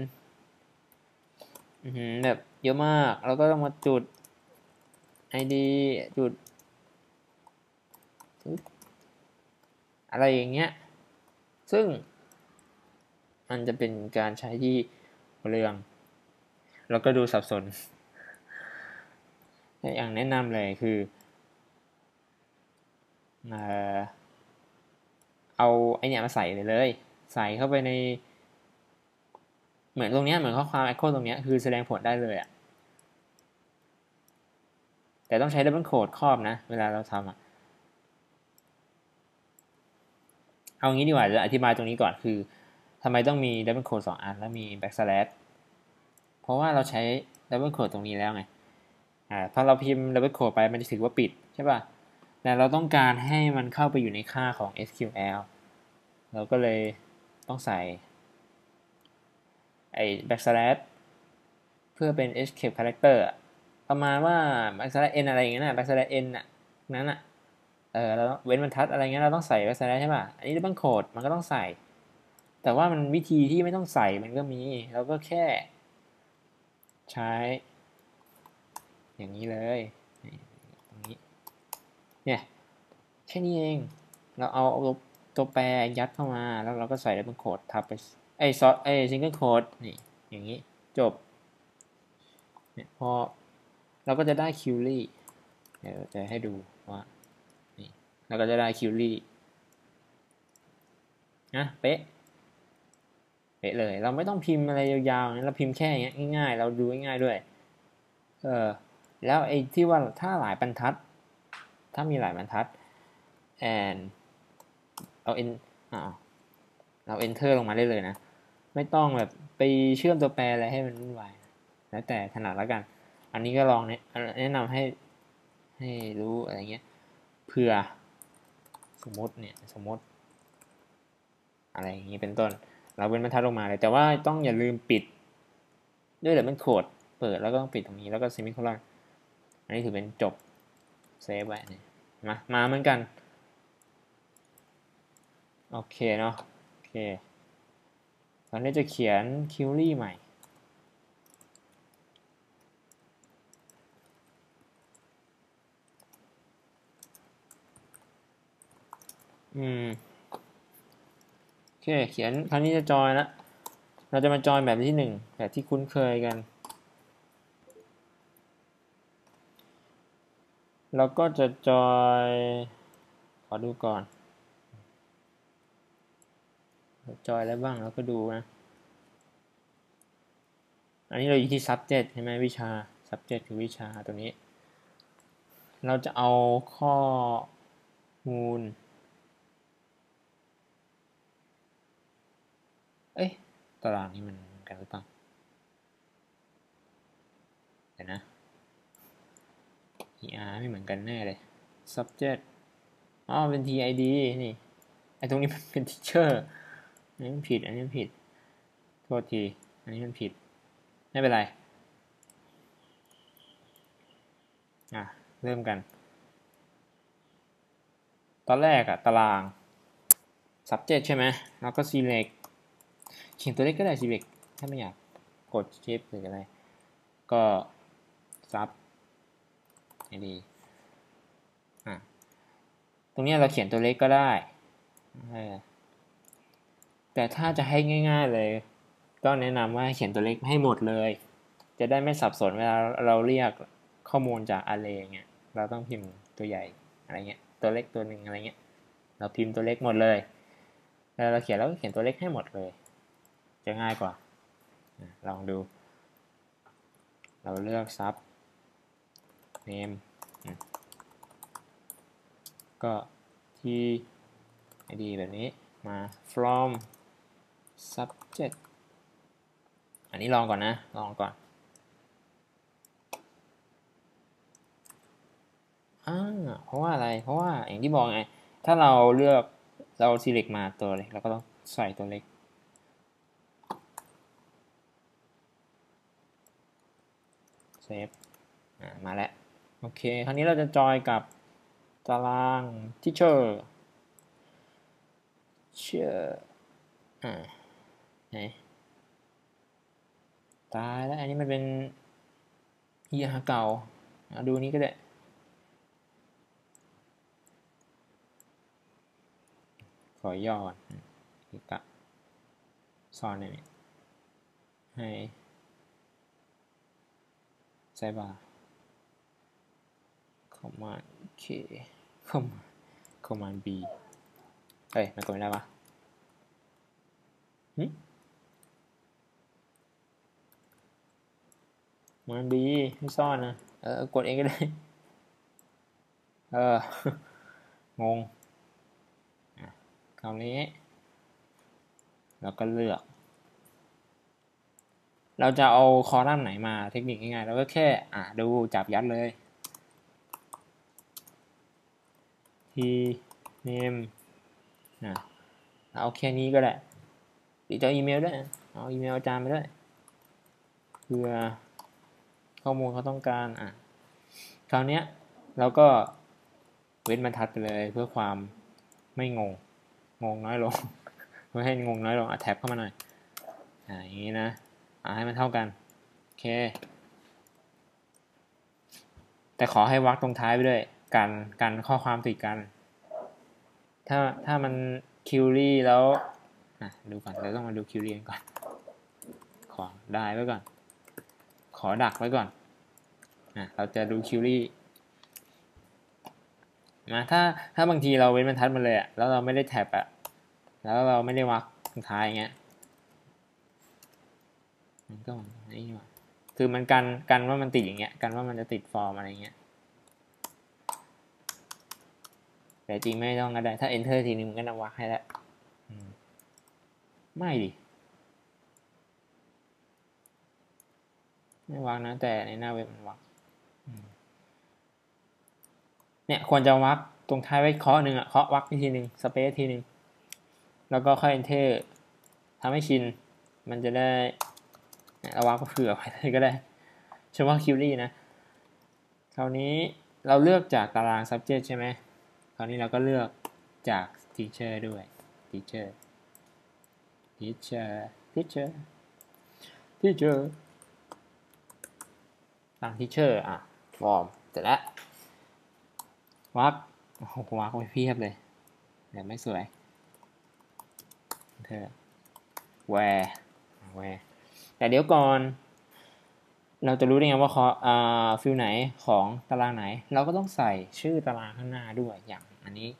แบบเยอะมากแล้วก็ต้องมาจุด ไอ ดี จุดอะไรอย่างเงี้ยซึ่งมันจะเป็นการใช้ที่เรื่องแล้วก็ดูสับสนอย่างแนะนำเลยคือเอาไอเนี้ยมาใส่เลยเลยใส่เข้าไปในเหมือนตรงเนี้ยเหมือนข้อความ echo ตรงเนี้ยคือแสดงผลได้เลยอะแต่ต้องใช้ double quote ครอบนะเวลาเราทำอะเอางี้ดีกว่าจะอธิบายตรงนี้ก่อนคือทำไมต้องมี double quote สองอันแล้วมี backslash เพราะว่าเราใช้ double quote ตรงนี้แล้วไงอ่าพอเราพิมพ์ double quote ไปมันจะถือว่าปิดใช่ป่ะแต่เราต้องการให้มันเข้าไปอยู่ในค่าของ เอส คิว แอล เราก็เลยต้องใส่ไอ้ backslash เพื่อเป็น escape character ประมาณว่า backslash n อะไรอย่างเงี้ยนะ backslash n น่ะนั้นอ่ะเออเราเว้นบรรทัดอะไรเงี้ยเราต้องใส่ backslash ใช่ป่ะอันนี้double quote มันก็ต้องใส่แต่ว่ามันวิธีที่ไม่ต้องใส่มันก็มีเราก็แค่ใช้อย่างนี้เลยตรงนี้เนี่ยแค่นี้เองเราเอาตัวแปรยัดเข้ามาแล้วเราก็ใส่double quote ทับไปไอ้ซอสไอ้ single quote นี่อย่างนี้จบเนี่ยพอเราก็จะได้คิวรี่เดี๋ยวจะให้ดูว่านี่เราก็จะได้คิวรี่นะเป๊ะเป๊ะเลยเราไม่ต้องพิมพ์อะไรยาวๆเราพิมพ์แค่อย่างเงี้ยง่ายๆเราดูง่ายๆด้วยเออแล้วไอ้ที่ว่าถ้าหลายบรรทัดถ้ามีหลายบรรทัด and เอา n อ่าเรา enter ลงมาได้เลยนะไม่ต้องแบบไปเชื่อมตัวแปรอะไรให้มันวุ่นวายแล้วแต่ถนัดแล้วกันอันนี้ก็ลองแนะนำให้ให้รู้อะไรเงี้ยเผื่อสมมติเนี่ยสมมติอะไรอย่างนี้เป็นต้นเราเป็นบรรทัดลงมาเลยแต่ว่าต้องอย่าลืมปิดด้วยเดี๋ยวมันโคดเปิดแล้วก็ต้องปิดตรงนี้แล้วก็ซิมิโคลอนอันนี้ถือเป็นจบเซฟไว้เนี่ยมามาเหมือนกันโอเคเนาะโอเคตอนนี้จะเขียนคิวรี่ใหม่อืมโอเคเขียนคราวนี้จะจอยแล้วเราจะมาจอยแบบที่หนึ่งแบบที่คุ้นเคยกันเราก็จะจอยขอดูก่อนจอยแล้วบ้างเราก็ดูนะอันนี้เราอยู่ที่ subject ใช่ไหมวิชา subject คือวิชาตัวนี้เราจะเอาข้อมูลเอ้ยตารางนี้มันกันหรือเปล่าเดี๋ยวนะ อี อาร์ ไม่เหมือนกันแน่เลย subject อ๋อเป็น ที ไอ ดี นี่ไอตรงนี้มันเป็น teacher อันนี้มันผิดอันนี้มันผิดโทษทีอันนี้มันผิดไม่เป็นไรอ่ะเริ่มกันตอนแรกอะตาราง subject ใช่ไหมแล้วก็ select เขียนตัวเลขก็ได้ select ถ้าไม่อยากกด shift หรืออะไรก็ sub ให้ดีอ่ะตรงนี้เราเขียนตัวเลขก็ได้แต่ถ้าจะให้ง่ายๆเลยก็แนะนำว่าเขียนตัวเลขให้หมดเลยจะได้ไม่สับสนเวลาเราเรียกข้อมูลจาก array เงี้ยเราต้องพิมพ์ตัวใหญ่อะไรเงี้ยตัวเล็กตัวหนึ่งอะไรเงี้ยเราพิมพ์ตัวเล็กหมดเลยแล้วเราเขียนแล้วก็เขียนตัวเล็กให้หมดเลยจะง่ายกว่าลองดูเราเลือกซับ name ก็ที่ ไอ ดี แบบนี้มา from subject อันนี้ลองก่อนนะลองก่อนอ่าเพราะว่าอะไรเพราะว่าอย่างที่บอกไงถ้าเราเลือกเรา select มาตัวเล็กเราก็ต้องใส่ตัวเล็กเซฟอ่ามาแล้วโอเคคราวนี้เราจะจอยกับตาราง teacher เชื่ออ่าไหนตายแล้วอันนี้มันเป็นเฮียเก่าเอาดูนี้ก็ได้ขอย่อก่อนกะซ่อนเนี่ยให้ไซบาร์คอมมานด์เคคอมคอมมานด์บีเอ้ยมันกดไม่ได้ปะหึมันบีไม่ซ่อนนะเออกดเองก็ได้เอองงคราวนี้เราก็เลือกเราจะเอาคอลัมน์ไหนมาเทคนิคง่ายๆเราก็แค่อ่ะดูจับยัดเลยที่ name นะเอาแค่นี้ก็ได้หรือจะอีเมลด้วยเอาอีเมลอาจารย์ไปด้วยเพื่อข้อมูลเขาต้องการอ่ะคราวนี้เราก็เว้นบรรทัดไปเลยเพื่อความไม่งงงงน้อยลงเพื่อให้งงน้อยลงอ่ะแท็บเข้ามาหน่อยอ่าอย่างนี้นะอ่าให้มันเท่ากันโอเคแต่ขอให้วรรคตรงท้ายไปด้วยกันกันข้อความติดกันถ้าถ้ามันคิวรี่แล้วอ่ะดูก่อนเราต้องมาดูคิวรี่กันก่อนขอได้ไว้ก่อนขอดักไว้ก่อนอ่ะเราจะดูคิวรี่นะถ้าถ้าบางทีเราเว้นบรรทัดมาเลยอ่ะแล้วเราไม่ได้แท็บอ่ะแล้วเราไม่ได้วรรคตรงท้ายอย่างเงี้ยมันก็นี่ว่ะคือมันกันกันว่ามันติดอย่างเงี้ยกันว่ามันจะติดฟอร์มอะไรเงี้ยแต่จริงไม่ต้องก็ได้ถ้า enter ทีนึงมันก็นำวรรคให้แล้วไม่ดิไม่วรรคนะแต่ในหน้าเว็บมันวรรคเนี่ยควรจะวรรคตรงท้ายไว้เคาะหนึ่งอ่ะเคาะวรรคทีหนึ่งสเปซทีหนึ่งแล้วก็ค่อย enter ทำให้ชินมันจะได้เอาวรรคเผื่อไว้เลยก็ได้เฉพาะคิวรี่นะคราวนี้เราเลือกจากตาราง subject ใช่ไหมคราวนี้เราก็เลือกจาก teacher ด้วย teacher teacher teacher teacher ตั้ง teacher อ่ะฟอร์มเสร็จแล้ววรรคโอ้โหวรรคไว้เพียบเลยแต่ไม่สวยเธอ where where แต่เดี๋ยวก่อนเราจะรู้ได้ไงว่าข้ออ่าฟิลไหนของตารางไหนเราก็ต้องใส่ชื่อตารางข้างหน้าด้วยอย่างอันนี้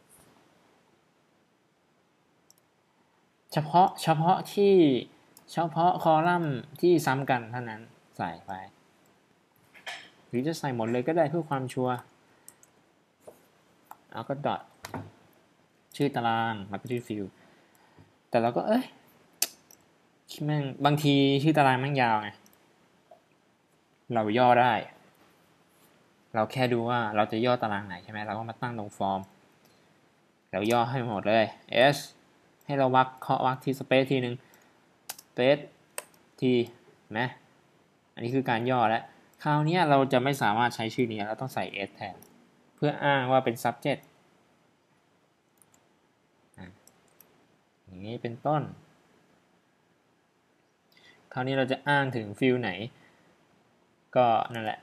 เฉพาะเฉพาะที่เฉพาะคอลัมน์ที่ซ้ำกันเท่านั้นใส่ไปหรือจะใส่หมดเลยก็ได้เพื่อความชัวร์เอาก็ดอทชื่อตารางแล้วก็ชื่อฟิลแต่เราก็เอ้ยแม่งบางทีชื่อตารางแม่งยาวไงเราย่อได้เราแค่ดูว่าเราจะย่อตารางไหนใช่ไหมเราก็มาตั้งตรงฟอร์มเราย่อให้หมดเลย s ให้เราวรรคเคาะวรรคที่สเปซทีหนึ่งสเปซทีไหมอันนี้คือการย่อแล้วคราวนี้เราจะไม่สามารถใช้ชื่อนี้เราต้องใส่ s แทนเพื่ออ้างว่าเป็น subject อย่างนี้เป็นต้นคราวนี้เราจะอ้างถึงฟิลไหนก็นั่นแหละ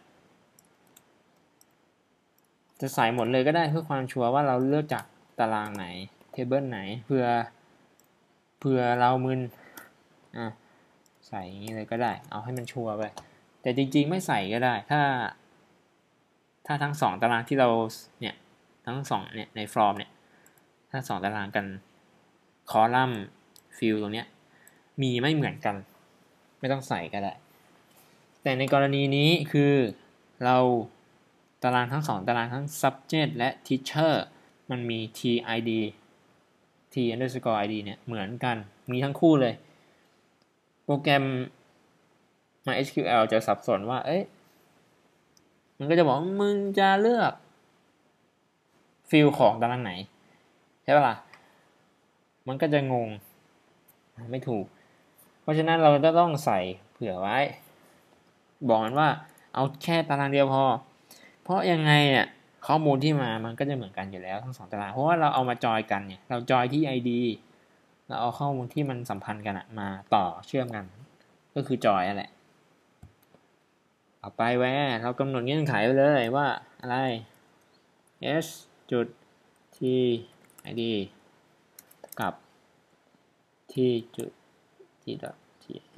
จะใส่หมดเลยก็ได้เพื่อความชัวร์ว่าเราเลือกจากตารางไหนเทเบิลไหนเพื่อเพื่อเรามึนอ่ะใส่อย่างนี้เลยก็ได้เอาให้มันชัวร์ไปแต่จริงๆไม่ใส่ก็ได้ถ้าถ้าทั้งสองตารางที่เราเนี่ยทั้งสองเนี่ยในฟอร์มเนี่ยถ้าสองตารางกันคอลัมน์ฟิลตรงเนี้ยมีไม่เหมือนกันไม่ต้องใส่ก็ได้แต่ในกรณีนี้คือเราตารางทั้งสองตารางทั้ง subject และ teacher มันมี tid t underscore id เนี่ยเหมือนกันมีทั้งคู่เลยโปรแกรม MySQL จะสับสนว่าเอ้ยมันก็จะบอกมึงจะเลือกฟิลของตารางไหนใช่ปะล่ะมันก็จะงงไม่ถูกเพราะฉะนั้นเราจะต้องใส่เผื่อไว้บอกมันว่าเอาแค่ตารางเดียวพอเพราะยังไงเนี่ยข้อมูลที่มามันก็จะเหมือนกันอยู่แล้วทั้งสองตารางเพราะว่าเราเอามาจอยกันเนี่ยเราจอยที่ ไอ ดี เราเอาข้อมูลที่มันสัมพันธ์กันมาต่อเชื่อมกันก็คือจอยนั่นแหละเอาไปแวะเรากำหนดเงื่อนไขไปเลยว่าอะไร s จุด t id กับ t จุด t dot tid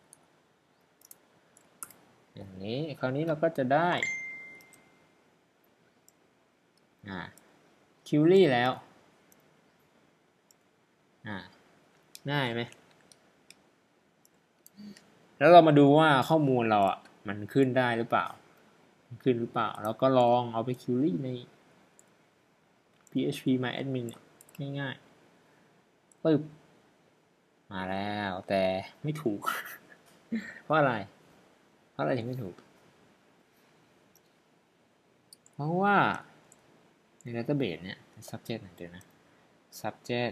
อย่างนี้คราวนี้เราก็จะได้อ่า query แล้วอ่าง่ายไหมแล้วเรามาดูว่าข้อมูลเราอ่ะมันขึ้นได้หรือเปล่าขึ้นหรือเปล่าแล้วก็ลองเอาไป query ใน พี เอช พี MyAdmin ง่ายๆปึ๊บมาแล้วแต่ไม่ถูก เพราะอะไรเพราะอะไรถึงไม่ถูกเพราะว่าใน database เนี่ย subject เดี๋ยวนะ subject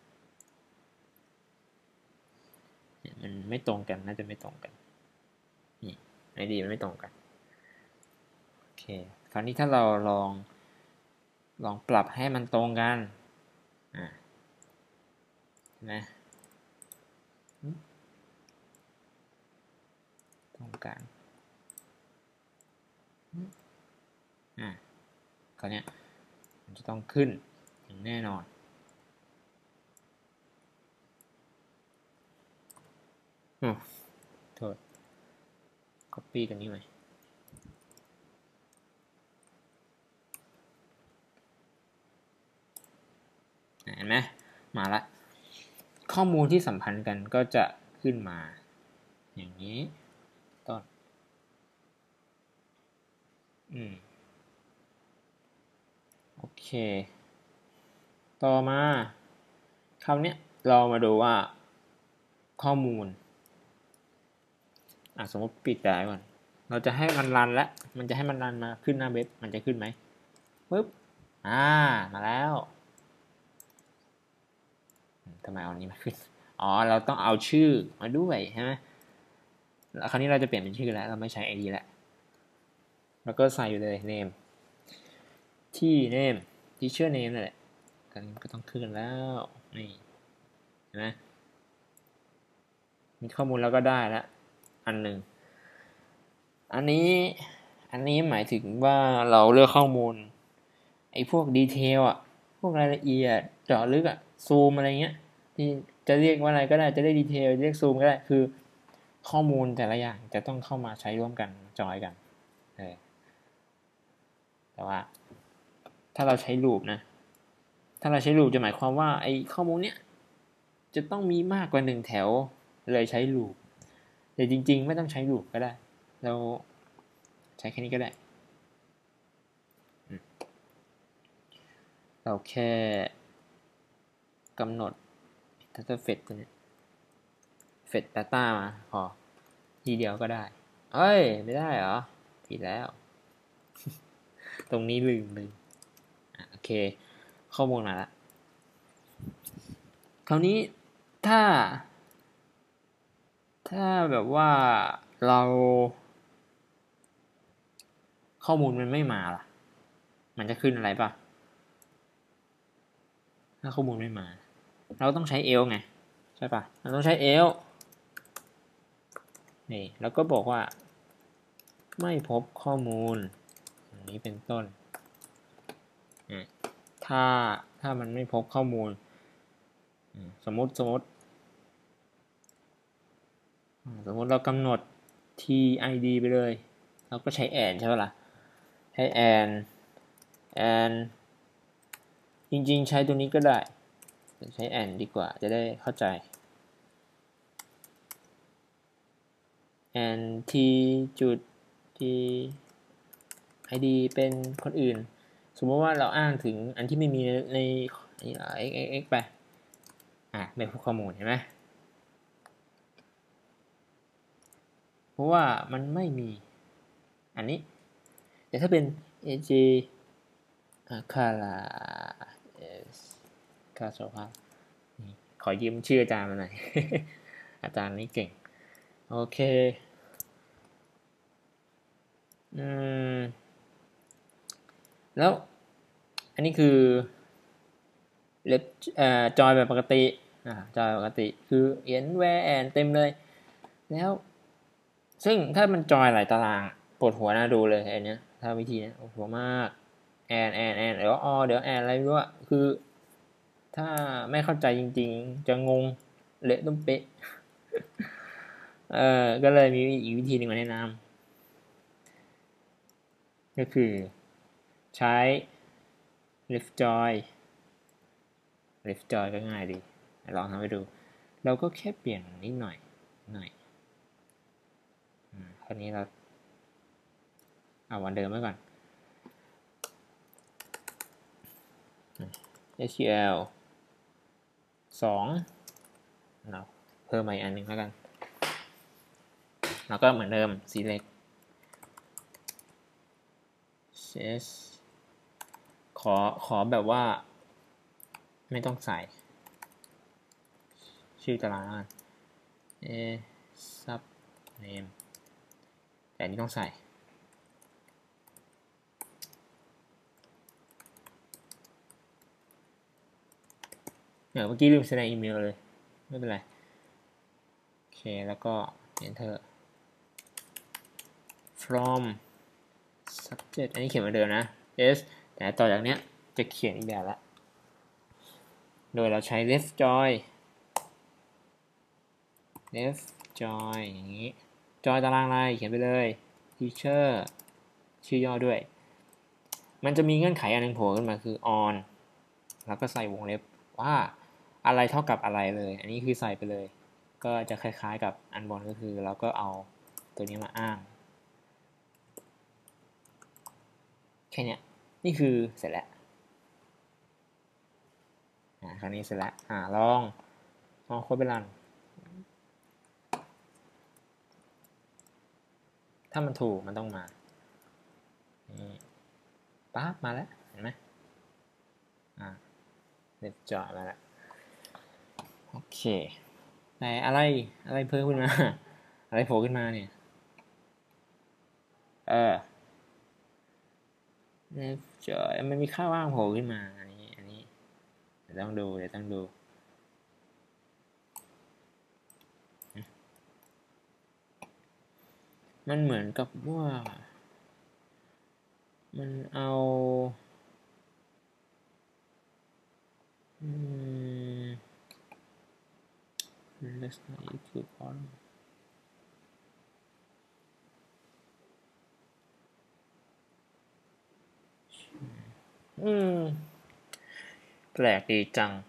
เนี่ยมันไม่ตรงกันน่าจะไม่ตรงกันนี่ ไอ ดี มันไม่ตรงกันโอเคคราวนี้ถ้าเราลองลองปรับให้มันตรงกันอ่าเห็นไหมตรงกันอ่าคราวนี้มันจะต้องขึ้นอย่างแน่นอนโอ้โทษ copy ตัวนี้ไหมเห็นไหมมาละข้อมูลที่สัมพันธ์กันก็จะขึ้นมาอย่างนี้ต้นอืมโอเคต่อมาคราวนี้เรามาดูว่าข้อมูลอ่ะสมมติปิดได้ก่อนเราจะให้มันรันแล้วมันจะให้มันรันมาขึ้นหน้าเว็บมันจะขึ้นไหมปึ๊บอ่ามาแล้วทำไมเอานี้มาขึ้นอ๋อเราต้องเอาชื่อมาด้วยใช่ไหมแล้วคราวนี้เราจะเปลี่ยนเป็นชื่อแล้วเราไม่ใช้ ไอ ดี แล้วแล้วก็ใส่อยู่เลย name ที่ name teacher name นั่นแหละกันก็ต้องขึ้นแล้วนี่เห็นไหมมีข้อมูลแล้วก็ได้แล้วอันหนึ่งอันนี้อันนี้หมายถึงว่าเราเลือกข้อมูลไอ้พวกดีเทลอ่ะพวกรายละเอียดเจาะลึกอ่ะซูมอะไรเงี้ยที่จะเรียกว่าอะไรก็ได้จะได้ดีเทลเรียกซูมก็ได้คือข้อมูลแต่ละอย่างจะต้องเข้ามาใช้ร่วมกันจอยกันเออแต่ว่าถ้าเราใช้ลูปนะถ้าเราใช้ลูปจะหมายความว่าไอ้ข้อมูลเนี้ยจะต้องมีมากกว่าหนึ่งแถวเลยใช้ลูปแต่จริงๆไม่ต้องใช้ลูปก็ได้เราใช้แค่นี้ก็ได้เราแค่กำหนด data fetch ตัวนี้ fetch data มาพอทีเดียวก็ได้เอ้ยไม่ได้เหรอผิดแล้วตรงนี้ลืมลืมโอเคข้อมูลมาแล้วคราวนี้ถ้าถ้าแบบว่าเราข้อมูลมันไม่มาล่ะมันจะขึ้นอะไรป่ะถ้าข้อมูลไม่มาเราต้องใช้ else ไงใช่ป่ะเราต้องใช้ else นี่แล้วก็บอกว่าไม่พบข้อมูลอย่างนี้เป็นต้นถ้าถ้ามันไม่พบข้อมูลสมมติสมมติสมมติเรากำหนด tid ไปเลยเราก็ใช้ and ใช่ป่ะล่ะใช้ and and จริงๆใช้ตัวนี้ก็ได้ใช้ and ดีกว่าจะได้เข้าใจ and t จุด t ไอ ดี เป็นคนอื่นสมมติว่าเราอ้างถึงอันที่ไม่มีในใน x x ไปอ่ะเป็นพวกข้อมูลเห็นไหมเพราะว่ามันไม่มีอันนี้แต่ถ้าเป็น ag คาราเอสคาโซภาขอยืมชื่ออาจารย์มาหน่อย อาจารย์นี่เก่งโอเคอืมแล้วอันนี้คือเล็บจอยแบบปกติอ่าจอยปกติคือเขียนแวร์แอนเต็มเลยแล้วซึ่งถ้ามันจอยหลายตารางปวดหัวน่าดูเลยอันเนี้ยถ้าวิธีนี้ปวดหัวมากแอนแอนแอนเดี๋ยวออเดี๋ยวแอนอะไรไม่รู้อะคือถ้าไม่เข้าใจจริงๆจะงงเละตุ้มเป๊ะเออก็เลยมีอีกวิธีหนึ่งมาแนะนำก็คือใช้ left join left join ก็ง่ายดีลองทำให้ดูเราก็แค่เปลี่ยนนิดหน่อยหน่อยคราวนี้เราเอาวันเดิมไว้ก่อน เอส คิว แอล สองเราเพิ่มมาอีกอันหนึ่งแล้วกันแล้วก็เหมือนเดิม select cs ขอขอแบบว่าไม่ต้องใส่ชื่อตารางแล้วกัน a sub name แต่นี้ต้องใส่เมื่อกี้ลืมแสดงอีเมลเลยไม่เป็นไรโอเคแล้วก็ enter from subject อันนี้เขียนเหมือนเดิมนะ s แต่ต่อจากเนี้ยจะเขียนอีกแบบละโดยเราใช้ left join left join อย่างนี้ join ตารางอะไรเขียนไปเลย teacher ชื่อย่อด้วยมันจะมีเงื่อนไขอันนึงโผล่ขึ้นมาคือ on แล้วก็ใส่วงเล็บว่าอะไรเท่ากับอะไรเลยอันนี้คือใส่ไปเลยก็จะคล้ายๆกับอันบนก็คือเราก็เอาตัวนี้มาอ้างแค่นี้นี่คือเสร็จแล้วอ่าคราวนี้เสร็จแล้วอ่าลองลองโค้ดไปรันถ้ามันถูกมันต้องมานี่ปั๊บมาแล้วเห็นไหมอ่าเรียบจอมาแล้วโอเคแต่อะไรอะไรเพิ่มขึ้นมาอะไรโผล่ขึ้นมาเนี่ยเออเรียบจอมันมีค่าว่างโผล่ขึ้นมาอันนี้อันนี้เดี๋ยวต้องดูเดี๋ยวต้องดูมันเหมือนกับว่ามันเอาอืม let's not include on อืมแปลกดีจัง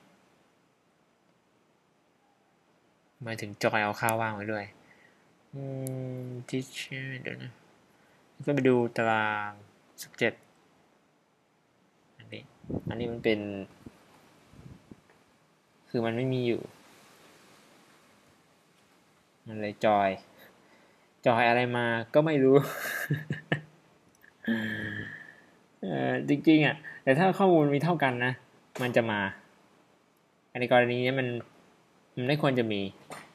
หมายถึงจอยเอาค่าว่างไว้ด้วยอืมที่เชื่อเดี๋ยวนะก็ไปดูตาราง subject อันนี้อันนี้มันเป็นคือมันไม่มีอยู่มันเลยจอยจอยอะไรมาก็ไม่รู้ เออจริงๆอ่ะแต่ถ้าข้อมูลมีเท่ากันนะมันจะมาอันในกรณีนี้มันมันไม่ควรจะมี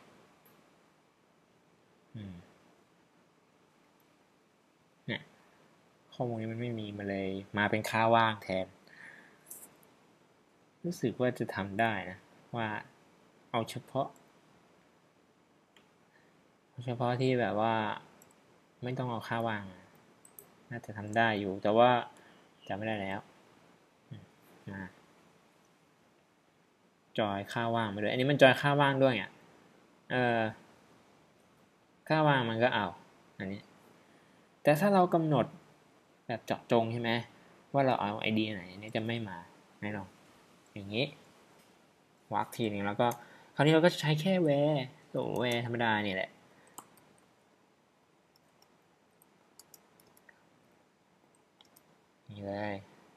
เนี่ยข้อมูลนี้มันไม่มีมันเลยมาเป็นค่าว่างแทนรู้สึกว่าจะทำได้นะว่าเอาเฉพาะเอาเฉพาะที่แบบว่าไม่ต้องเอาค่าว่างน่าจะทำได้อยู่แต่ว่าจำไม่ได้แล้วมาจอยค่าว่างไปเลยอันนี้มันจอยค่าว่างด้วยอ่ะเออค่าว่างมันก็เอาอันนี้แต่ถ้าเรากำหนดแบบเจาะจงใช่ไหมว่าเราเอาไอเดียไหนนี่จะไม่มาแน่นอนอย่างนี้วักทีนึงแล้วก็คราวนี้เราก็ใช้แค่แวร์ตัวแวร์ธรรมดานี่แหละนี่เลย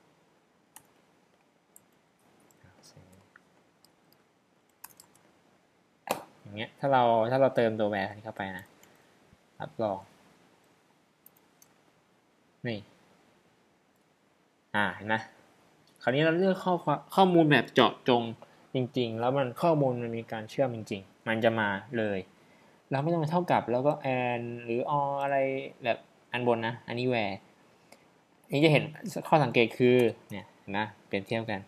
อย่างเงี้ยถ้าเราถ้าเราเติมตัวแวร์เข้าไปนะรับรองนี่อ่าเห็นไหมคราวนี้เราเลือกข้อข้อมูลแบบเจาะจงจริงๆแล้วมันข้อมูลมันมีการเชื่อมจริงๆมันจะมาเลยเราไม่ต้องไปเท่ากับแล้วก็แอนหรือออะไรแบบอันบนนะอันนี้แวร์นี่จะเห็นข้อสังเกตคือเนี่ยเห็นไหมเปรียบเทียบกัน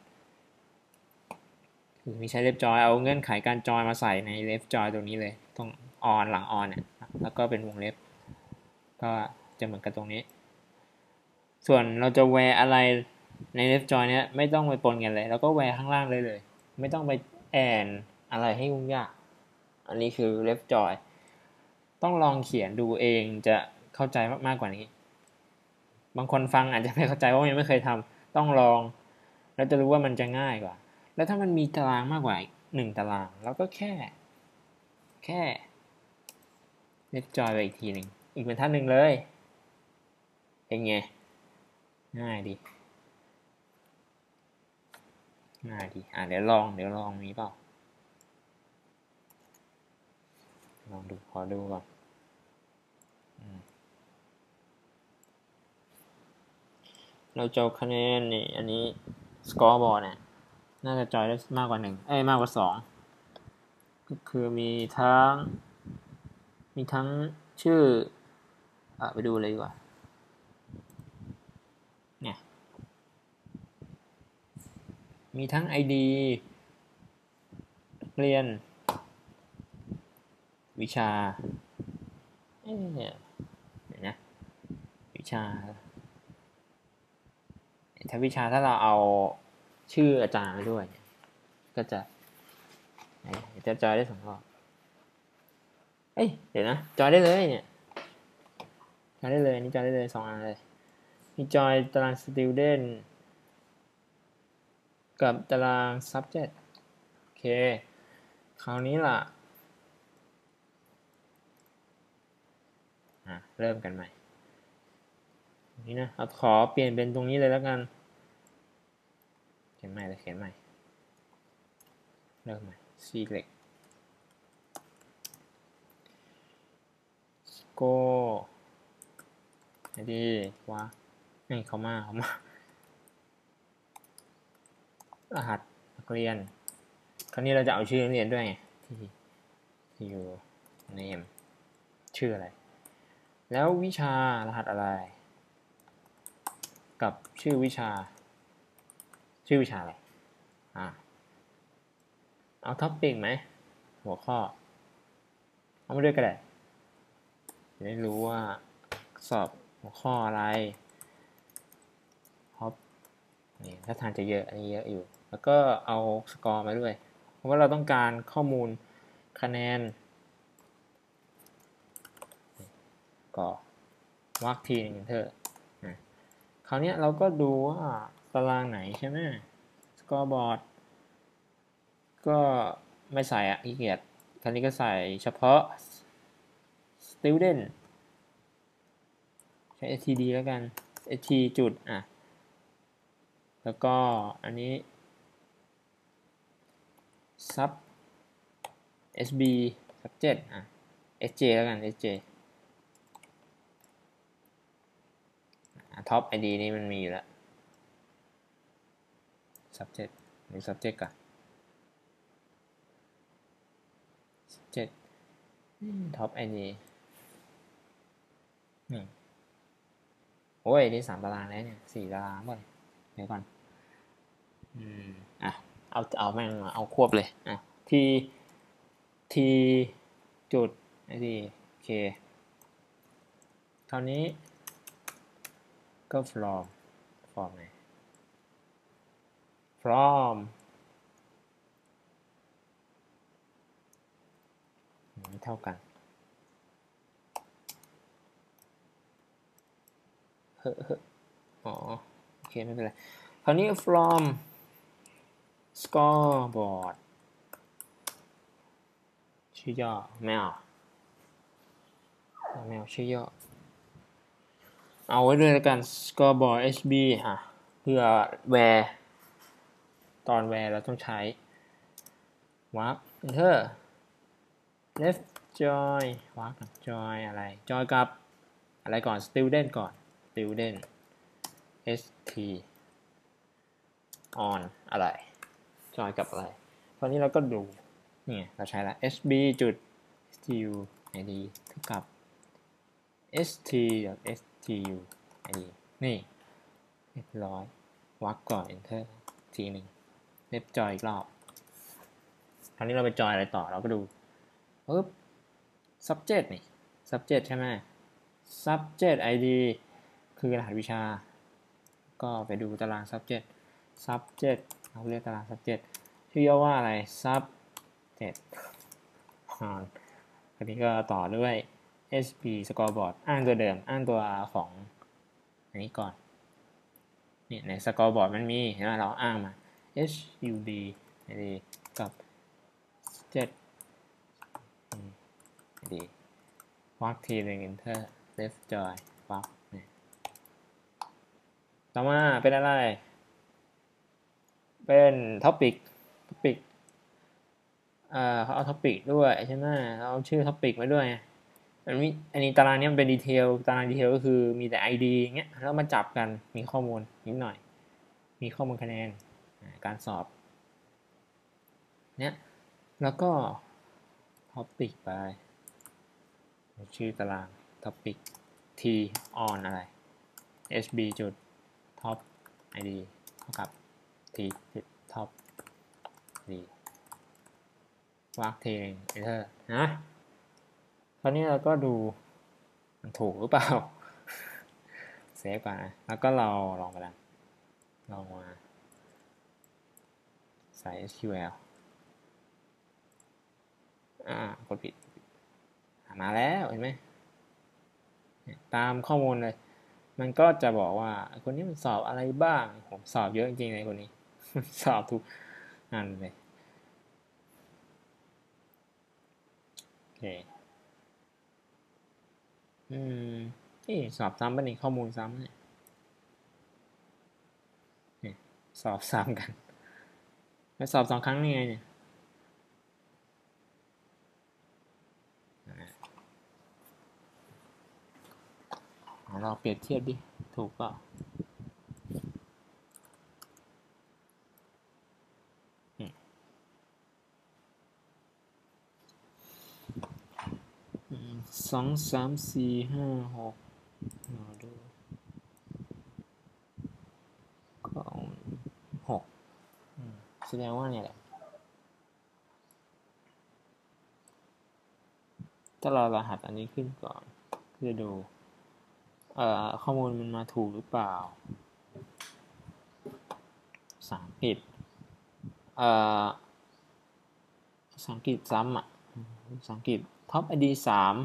คือมีใช้เลฟจอยเอาเงื่อนไขการจอยมาใส่ในเลฟจอยตรงนี้เลยต้องออนหลังออนเนี่ยแล้วก็เป็นวงเล็บก็จะเหมือนกับตรงนี้ส่วนเราจะแวร์อะไรในเลฟจอยเนี้ยไม่ต้องไปปนกันเลยแล้วก็แวร์ข้างล่างเลยเลยไม่ต้องไปแอนอะไรให้ยุ่งยากอันนี้คือเลฟจอยต้องลองเขียนดูเองจะเข้าใจมากๆกว่านี้บางคนฟังอาจจะไม่เข้าใจเพราะยังไม่เคยทำต้องลองแล้วจะรู้ว่ามันจะง่ายกว่าแล้วถ้ามันมีตารางมากกว่าหนึ่งตารางแล้วก็แค่แค่เลฟจอยไปอีกทีหนึ่งอีกบรรทัดหนึ่งเลยเป็นไงง่ายดีง่ายดีอ่ะเดี๋ยวลองเดี๋ยวลองมีเปล่าลองดูขอดูก่อนเราจะคะแนนนี่อันนี้สกอร์บอร์ดเนี่ยน่าจะจอยได้มากกว่าหนึ่งเอ้ยมากกว่าสองก็คือมีทั้งมีทั้งชื่ออ่ะไปดูเลยดีกว่าเนี่ยมีทั้ง ไอ ดี เรียนวิชาเอ๊ะเดี๋ยวนะวิชาถ้าวิชาถ้าเราเอาชื่ออาจารย์ไปด้วยก็จะจะจอยได้สองรอบเอ้ยเดี๋ยวนะจอยได้เลยเนี่ยจอยได้เลยนี่จอยได้เลยสองอันเลยมีจอยตาราง student กับตาราง subject โอเคคราวนี้ล่ะอ่ะเริ่มกันใหม่นี่นะเอาขอเปลี่ยนเป็นตรงนี้เลยแล้วกันเขียนใหม่เลยเขียนใหม่เริ่มใหม่ select go ไอดีวะให้เขามาเขามารหัสนักเรียนคราวนี้เราจะเอาชื่อนักเรียนด้วยไงที่ที่อยู่ name ชื่ออะไรแล้ววิชารหัสอะไรกับชื่อวิชาชื่อวิชาอะไรอ่าเอาท็อปปิ้งไหมหัวข้อเอามาด้วยก็ได้จะได้รู้ว่าสอบหัวข้ออะไรท็อปนี่ถ้าทางจะเยอะอันนี้เยอะอยู่แล้วก็เอาสกอร์มาด้วยเพราะว่าเราต้องการข้อมูลคะแนนก็วรรคทีนึงเถอะคราวนี้เราก็ดูว่าตารางไหนใช่ไหมสกอร์บอร์ดก็ไม่ใส่อ่ะขี้เกียจคราวนี้ก็ใส่เฉพาะ student ใช้ std แล้วกัน st จุดอ่ะแล้วก็อันนี้ sub sb subject อ่ะ sj แล้วกัน sj top id นี่มันมีอยู่แล้ว subject หรือ subject ก่อน subject top id นี่โอ้ยนี่สามตารางแล้วเนี่ยสี่ตารางบ่อยเดี๋ยวก่อนอืมอ่ะเอาเอาแม่งเอาควบเลยอ่ะทีทีจุดไอ้ดีโอเคคราวนี้ก็ from from ไหน from ไม่เท่ากันเฮ้อเฮ้ออ๋อโอเคไม่เป็นไรคราวนี้ from scoreboard ชื่อย่อไม่เอาไม่เอาชื่อย่อเอาไว้ด้วยแล้วกัน scoreboard เอช บี ฮะเพื่อ where ตอน where เราต้องใช้ warp enter left join warp กับ join อะไร join กับอะไรก่อน student ก่อน student st on อะไร join กับอะไรตอนนี้เราก็ดูนี่เราใช้ละ sb จุด stu id เท่ากับ st stu id นี่เรียบร้อยวักก่อน enter ทีหนึ่งเล็บจอยอีกรอบคราวนี้เราไปจอยอะไรต่อเราก็ดูปึ๊บ subject นี่ subject ใช่ไหม subject id คือรหัสวิชาก็ไปดูตาราง subject subject เราเรียกตาราง subject ชื่อย่อว่าอะไร subject on คราวนี้ก็ต่อด้วย sb scoreboard อ้างตัวเดิมอ้างตัวของอันนี้ก่อนนี่ใน scoreboard มันมีเห็นไหมเราอ้างมา hud id กับ subject id วักทีหนึ่ง enter left join วักต่อมาเป็นอะไรเป็น topic topic เอ่อเขาเอา topic ด้วยใช่ไหมเราเอาชื่อ topic มาด้วยอันนี้อันนี้ตารางนี้มันเป็นดีเทลตารางดีเทลก็คือมีแต่ ไอ ดี อย่างเงี้ยแล้วมาจับกันมีข้อมูลนิดหน่อยมีข้อมูลคะแนนการสอบเนี้ยแล้วก็ topic ไปชื่อตาราง topic t on อะไร hb จุด top id เท่ากับ t จุด top id วากเทง enter นะคราวนี้เราก็ดูมันถูกหรือเปล่าเซฟก่อนนะแล้วก็เราลองไปแล้วลองมาใส่ เอส คิว แอล อ่ากดผิดมาแล้วเห็นไหมตามข้อมูลเลยมันก็จะบอกว่าคนนี้มันสอบอะไรบ้างผมสอบเยอะจริงๆเลยคนนี้สอบทุกอันเลยโอเคอืมนี่สอบซ้ำป่ะนี่ข้อมูลซ้ำเนี่ยสอบซ้ำกันแล้วสอบสองครั้งนี่ไงเนี่ยเราเปรียบเทียบดิถูกเปล่าสองสามสี่ห้าหกมาดูก็หกแสดงว่าเนี่ยแหละถ้าเรารหัสอันนี้ขึ้นก่อนเพื่อดูเอ่อข้อมูลมันมาถูกหรือเปล่าภาษาอังกฤษเอ่อภาษาอังกฤษซ้ำอ่ะภาษาอังกฤษท็อปไอดีสาม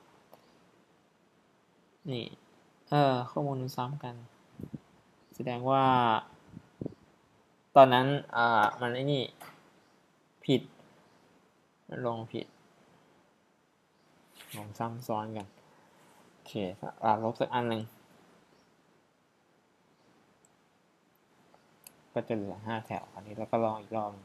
นี่เออข้อมูลมันซ้ำกันแสดงว่าตอนนั้นอ่ามันไอ้นี่ผิดมันลงผิดลงซ้ำซ้อนกันโอเคอ่าลบสักอันหนึ่งก็จะเหลือห้าแถวอันนี้แล้วก็ลองอีกรอบ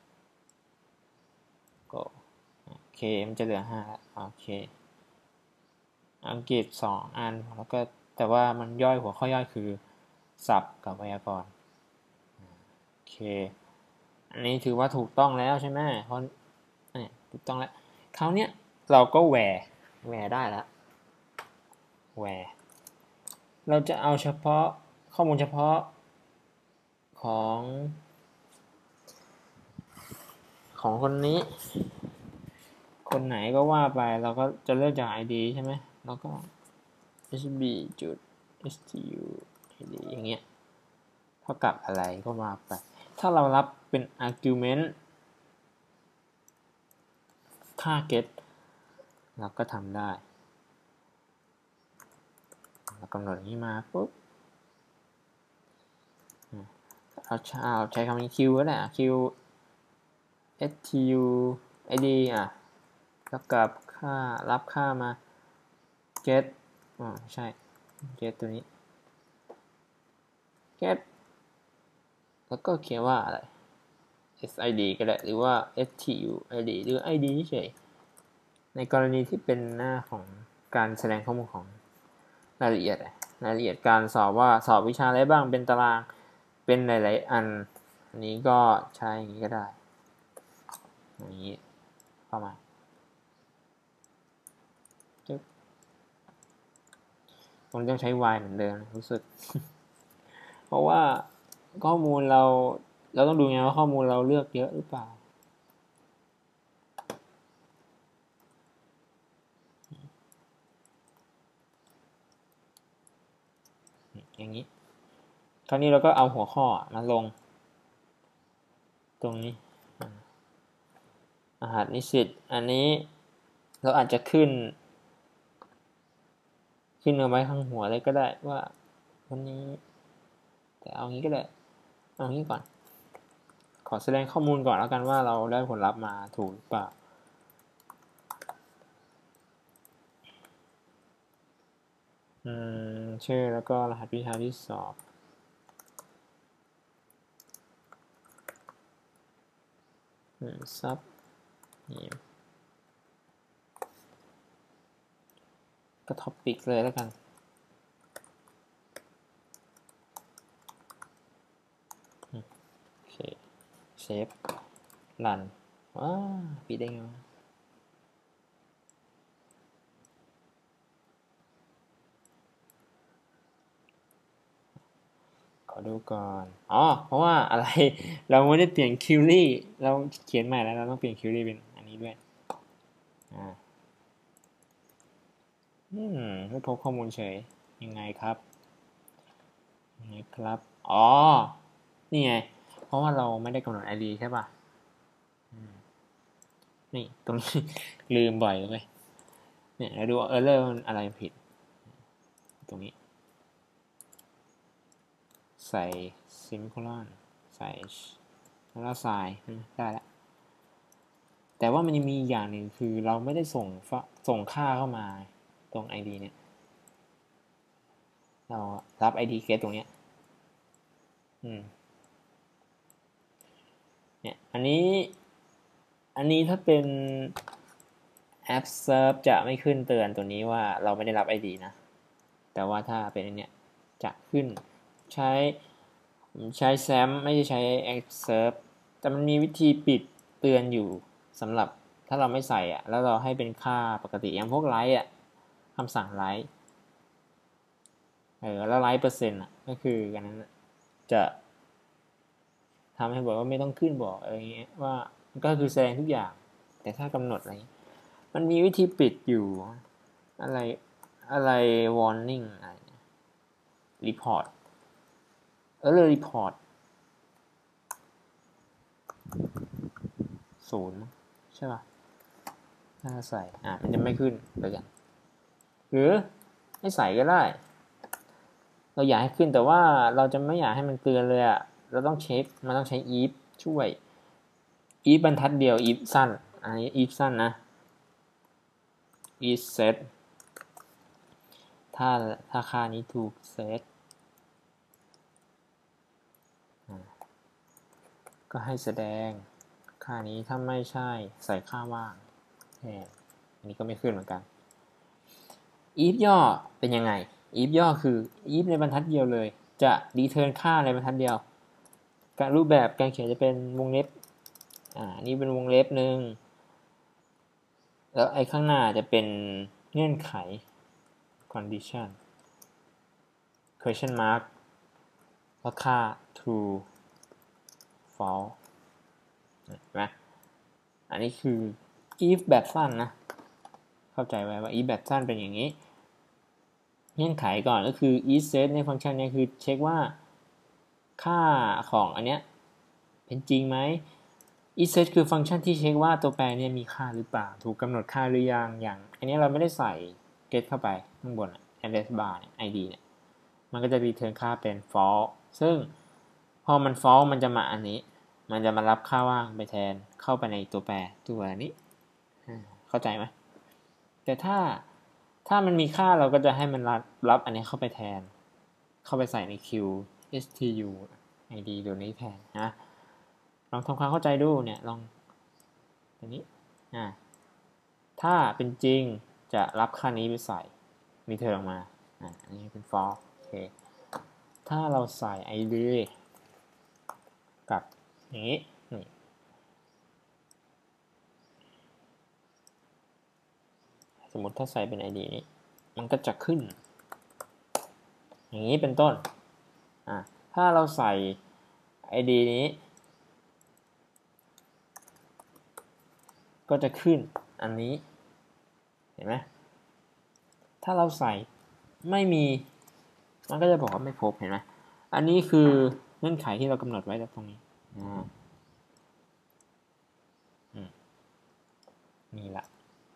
ก็โอเคมันจะเหลือห้าแล้วโอเคอังกฤษสองอันแล้วก็แต่ว่ามันย่อยหัวข้อย่อยคือศัพท์กับไวยากรณ์โอเคอันนี้ถือว่าถูกต้องแล้วใช่ไหมเพราะนี่ถูกต้องแล้วคราวนี้เราก็แหวแหวได้แล้วแหวเราจะเอาเฉพาะข้อมูลเฉพาะของของคนนี้คนไหนก็ว่าไปเราก็จะเลือกจาก ไอ ดี ใช่ไหมแล้วก็ hb จุด stu id อย่างเงี้ยเท่ากับอะไรก็มาไปถ้าเรารับเป็น argument ค่า get เราก็ทำได้เรากำหนดนี้มาปุ๊บเราใช้คำนี้ q ก็ได้ q stu id อ่ะแล้วกับค่ารับค่ามา get อ๋อใช่ get ตัวนี้ get แล้วก็เขียนว่าอะไร sid ก็ได้หรือว่า stuid หรือ id เฉยในกรณีที่เป็นหน้าของการแสดงข้อมูลของรายละเอียดรายละเอียดการสอบว่าสอบวิชาอะไรบ้างเป็นตารางเป็นหลายๆอันอันนี้ก็ใช้อย่างนี้ก็ได้อย่างนี้เข้ามาผมต้องใช้ y เหมือนเดิมรู้สึก เพราะว่าข้อมูลเราเราต้องดูไงว่าข้อมูลเราเลือกเยอะหรือเปล่าอย่างนี้คราวนี้เราก็เอาหัวข้อมาลงตรงนี้รหัสนิสิตอันนี้เราอาจจะขึ้นขึ้นเอาไว้ข้างหัวเลยก็ได้ว่าวันนี้แต่เอางี้ก็ได้เอางี้ก่อนขอแสดงข้อมูลก่อนแล้วกันว่าเราได้ผลลัพธ์มาถูกหรือเปล่าอืมชื่อแล้วก็รหัสวิชาที่สอบซับนี่ก็ท็อปปิกเลยแล้วกันโอเคเซฟรันว้าปิดได้ไงวะขอดูก่อนอ๋อเพราะว่าอะไรเราไม่ได้เปลี่ยนคิวรี่เราเขียนใหม่แล้วเราต้องเปลี่ยนคิวรี่เป็นอันนี้ด้วยอ่าอืมไม่พบข้อมูลเฉยยังไงครับยังไงครับอ๋อนี่ไงเพราะว่าเราไม่ได้กำหนด ไอ ดี ใช่ป่ะนี่ตรงนี้ลืมบ่อยเลยเนี่ยเราดูเออร์เรอร์มันอะไรผิดตรงนี้ใส่ซิมิโคลอนใส่แล้วใส่ได้แล้วแต่ว่ามันยังมีอย่างหนึ่งคือเราไม่ได้ส่งส่งค่าเข้ามาตรง ไอ ดี เนี่ยเรารับ ไอ ดี get ตรงเนี้ยอืมเนี่ยอันนี้อันนี้ถ้าเป็นแอป Serve จะไม่ขึ้นเตือนตัวนี้ว่าเราไม่ได้รับ ไอ ดี นะแต่ว่าถ้าเป็นอันเนี้ยจะขึ้นใช้ใช้ แซม ไม่ใช่ใช้ Serve แต่มันมีวิธีปิดเตือนอยู่สำหรับถ้าเราไม่ใส่อ่ะแล้วเราให้เป็นค่าปกติอย่างพวกไลท์อ่ะคำสั่งไลท์เออแล้วไลท์เปอร์เซ็นต์อ่ะก็คือกันนั้นจะทำให้บอกว่าไม่ต้องขึ้นบอกอะไรเงี้ยว่าก็คือแสดงทุกอย่างแต่ถ้ากำหนดอะไรมันมีวิธีปิดอยู่อะไรอะไร warning อะไร report เออเลย report ศูนย์ใช่ป่ะถ้าใส่อ่ะมันจะไม่ขึ้นเลยกันหรือไม่ใส่ก็ได้เราอยากให้ขึ้นแต่ว่าเราจะไม่อยากให้มันเตือนเลยอ่ะเราต้องเช็คมันต้องใช้ if ช่วย if บรรทัดเดียว if สั้นอันนี้ if สั้นนะ is set ถ้าถ้าค่านี้ถูก set ก็ให้แสดงค่านี้ถ้าไม่ใช่ใส่ค่าว่างแทนอันนี้ก็ไม่ขึ้นเหมือนกัน if ย่อเป็นยังไง if ย่อคือ if ในบรรทัดเดียวเลยจะ return ค่าในบรรทัดเดียวการรูปแบบการเขียนจะเป็นวงเล็บอ่านี่เป็นวงเล็บหนึ่งแล้วไอ้ข้างหน้าจะเป็นเงื่อนไข condition question mark แล้วค่า true false เห็นไหมอันนี้คือ if แบบสั้นนะเข้าใจไว้ว่า if แบบสั้นเป็นอย่างนี้เงื่อนไขก่อนก็คือ is set ในฟังก์ชันนี้คือเช็คว่าค่าของอันเนี้ยเป็นจริงไหม is set คือฟังก์ชันที่เช็คว่าตัวแปรเนี่ยมีค่าหรือเปล่าถูกกำหนดค่าหรือยังอย่างอันนี้เราไม่ได้ใส่ get เข้าไปข้างบน address bar เนี่ย ไอ ดี เนี่ยมันก็จะ return ค่าเป็น false ซึ่งพอมัน false มันจะมาอันนี้มันจะมารับค่าว่างไปแทนเข้าไปในตัวแปรตัวนี้เข้าใจไหมแต่ถ้าถ้ามันมีค่าเราก็จะให้มันรับรับอันนี้เข้าไปแทนเข้าไปใส่ในคิว stru id ตัวนี้แทนนะลองทำความเข้าใจดูเนี่ยลองตัวนี้อ่าถ้าเป็นจริงจะรับค่านี้ไปใส่มีเธอออกมาอ่าอันนี้เป็น for โอเคถ้าเราใส่ id กับอย่างนี้นี่สมมติถ้าใส่เป็น id นี้มันก็จะขึ้นอย่างนี้เป็นต้นอ่าถ้าเราใส่ id นี้ก็จะขึ้นอันนี้เห็นไหมถ้าเราใส่ไม่มีมันก็จะบอกว่าไม่พบเห็นไหมอันนี้คือเงื่อนไขที่เรากำหนดไว้ตรงนี้อ่านี่แหละ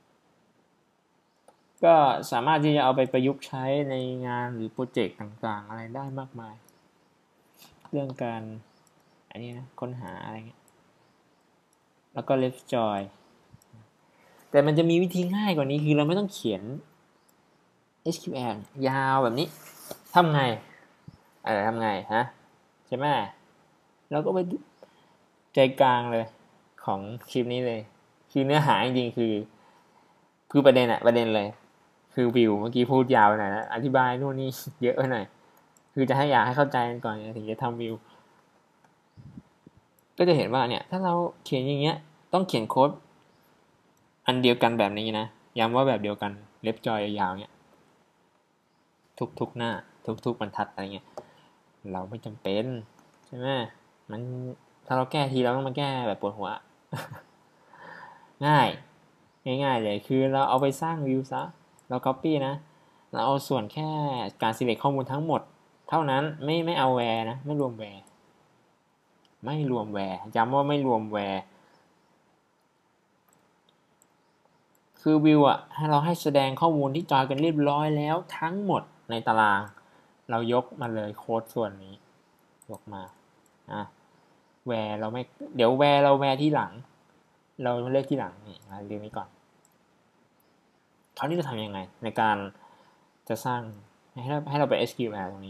ก็สามารถที่จะเอาไปประยุกต์ใช้ในงานหรือโปรเจกต์ต่างๆอะไรได้มากมายเรื่องการอันนี้นะค้นหาอะไรเงี้ยแล้วก็ left join แต่มันจะมีวิธีง่ายกว่านี้คือเราไม่ต้องเขียน เอส คิว แอล ยาวแบบนี้ทำไงอะไรทำไงฮะใช่ไหมเราก็ไปใจกลางเลยของคลิปนี้เลยคือเนื้อหาจริงๆคือคือประเด็นอะประเด็นเลยคือวิวเมื่อกี้พูดยาวไปหน่อยนะอธิบายนู่นนี่เยอะไปหน่อยคือจะให้อยากให้เข้าใจก่อนถึงจะทำวิวก็จะเห็นว่าเนี่ยถ้าเราเขียนอย่างเงี้ยต้องเขียนโค้ดอันเดียวกันแบบนี้นะย้ำว่าแบบเดียวกันเล็บจอยยาวๆเงี้ยทุกๆหน้าทุกๆบรรทัดอะไรเงี้ยเราไม่จำเป็นใช่ไหมมันถ้าเราแก้ทีเราต้องมาแก้แบบปวดหัวง่ายง่ายๆเลยคือเราเอาไปสร้างวิวซะเรา copy นะเราเอาส่วนแค่การ select ข้อมูลทั้งหมดเท่านั้นไม่ไม่เอา where นะไม่รวม where ไม่รวม where ย้ำว่าไม่รวม where คือวิวอ่ะให้เราให้แสดงข้อมูลที่จอยกันเรียบร้อยแล้วทั้งหมดในตารางเรายกมาเลยโค้ดส่วนนี้ยกมาอ่ะ where เราไม่เดี๋ยว where เรา where ที่หลังเราเลือกที่หลังนี่มาเรียนนี้ก่อนคราวนี้จะทำยังไงในการจะสร้างให้เราให้เราไป เอส คิว แอล ตรงนี้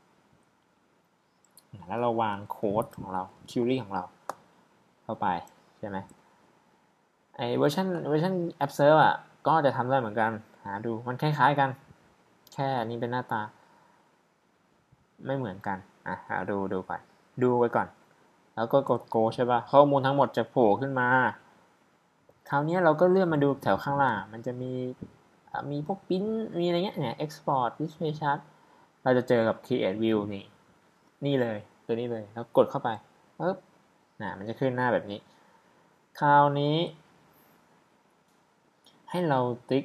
แล้วเราวางโค้ดของเรา query ของเราเข้าไปใช่ไหมไอเวอร์ชันเวอร์ชัน app serve อ่ะก็จะทำได้เหมือนกันหาดูมันคล้ายๆกันแค่นี้เป็นหน้าตาไม่เหมือนกันอ่ะหาดูดูไปดูไว้ก่อนแล้วก็กด go ใช่ป่ะข้อมูลทั้งหมดจะโผล่ขึ้นมาคราวนี้เราก็เลื่อนมาดูแถวข้างล่างมันจะมีมีพวกพิมพ์มีอะไรเงี้ยเนี่ย export display chart เราจะเจอกับ create view นี่นี่เลยตัวนี้เลยแล้วกดเข้าไปปึ๊บนะมันจะขึ้นหน้าแบบนี้คราวนี้ให้เราติ๊ก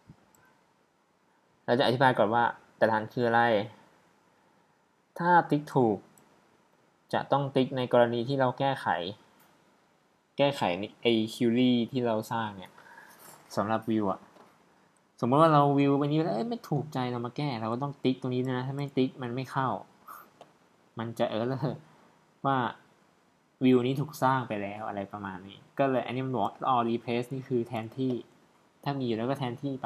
เราจะอธิบายก่อนว่าแต่ละอันคืออะไรถ้าติ๊กถูกจะต้องติ๊กในกรณีที่เราแก้ไขแก้ไขไอ้ query ที่เราสร้างเนี่ยสำหรับวิวอะสมมติว่าเราวิวไปนี้แล้วไม่ถูกใจเรามาแก้เราก็ต้องติ๊กตรงนี้นะถ้าไม่ติ๊กมันไม่เข้ามันจะเออร์เลยว่าวิวนี้ถูกสร้างไปแล้วอะไรประมาณนี้ก็เลยอันนี้มันบอก all replace นี่คือแทนที่ถ้ามีอยู่แล้วก็แทนที่ไป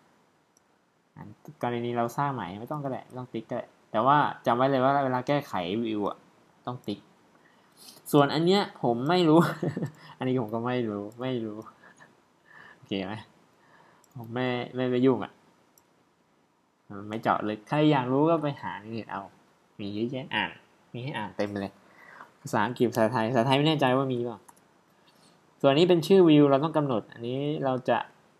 กรณีเราสร้างใหม่ไม่ต้องก็ได้ไม่ต้องติ๊กก็ได้แต่ว่าจำไว้เลยว่าเวลาแก้ไขวิวอ่ะต้องติ๊กส่วนอันเนี้ยผมไม่รู้ อันนี้ผมก็ไม่รู้ไม่รู้โอเคไหมผมไม่ไม่ไปยุ่งอ่ะไม่เจาะเลยใครอยากรู้ก็ไปหาในเน็ตเอามีเยอะแยะอ่านมีให้อ่านเต็มเลยภาษาอังกฤษภาษาไทยภาษาไทยไม่แน่ใจว่ามีเปล่าส่วนนี้เป็นชื่อวิวเราต้องกำหนดอันนี้เราจะ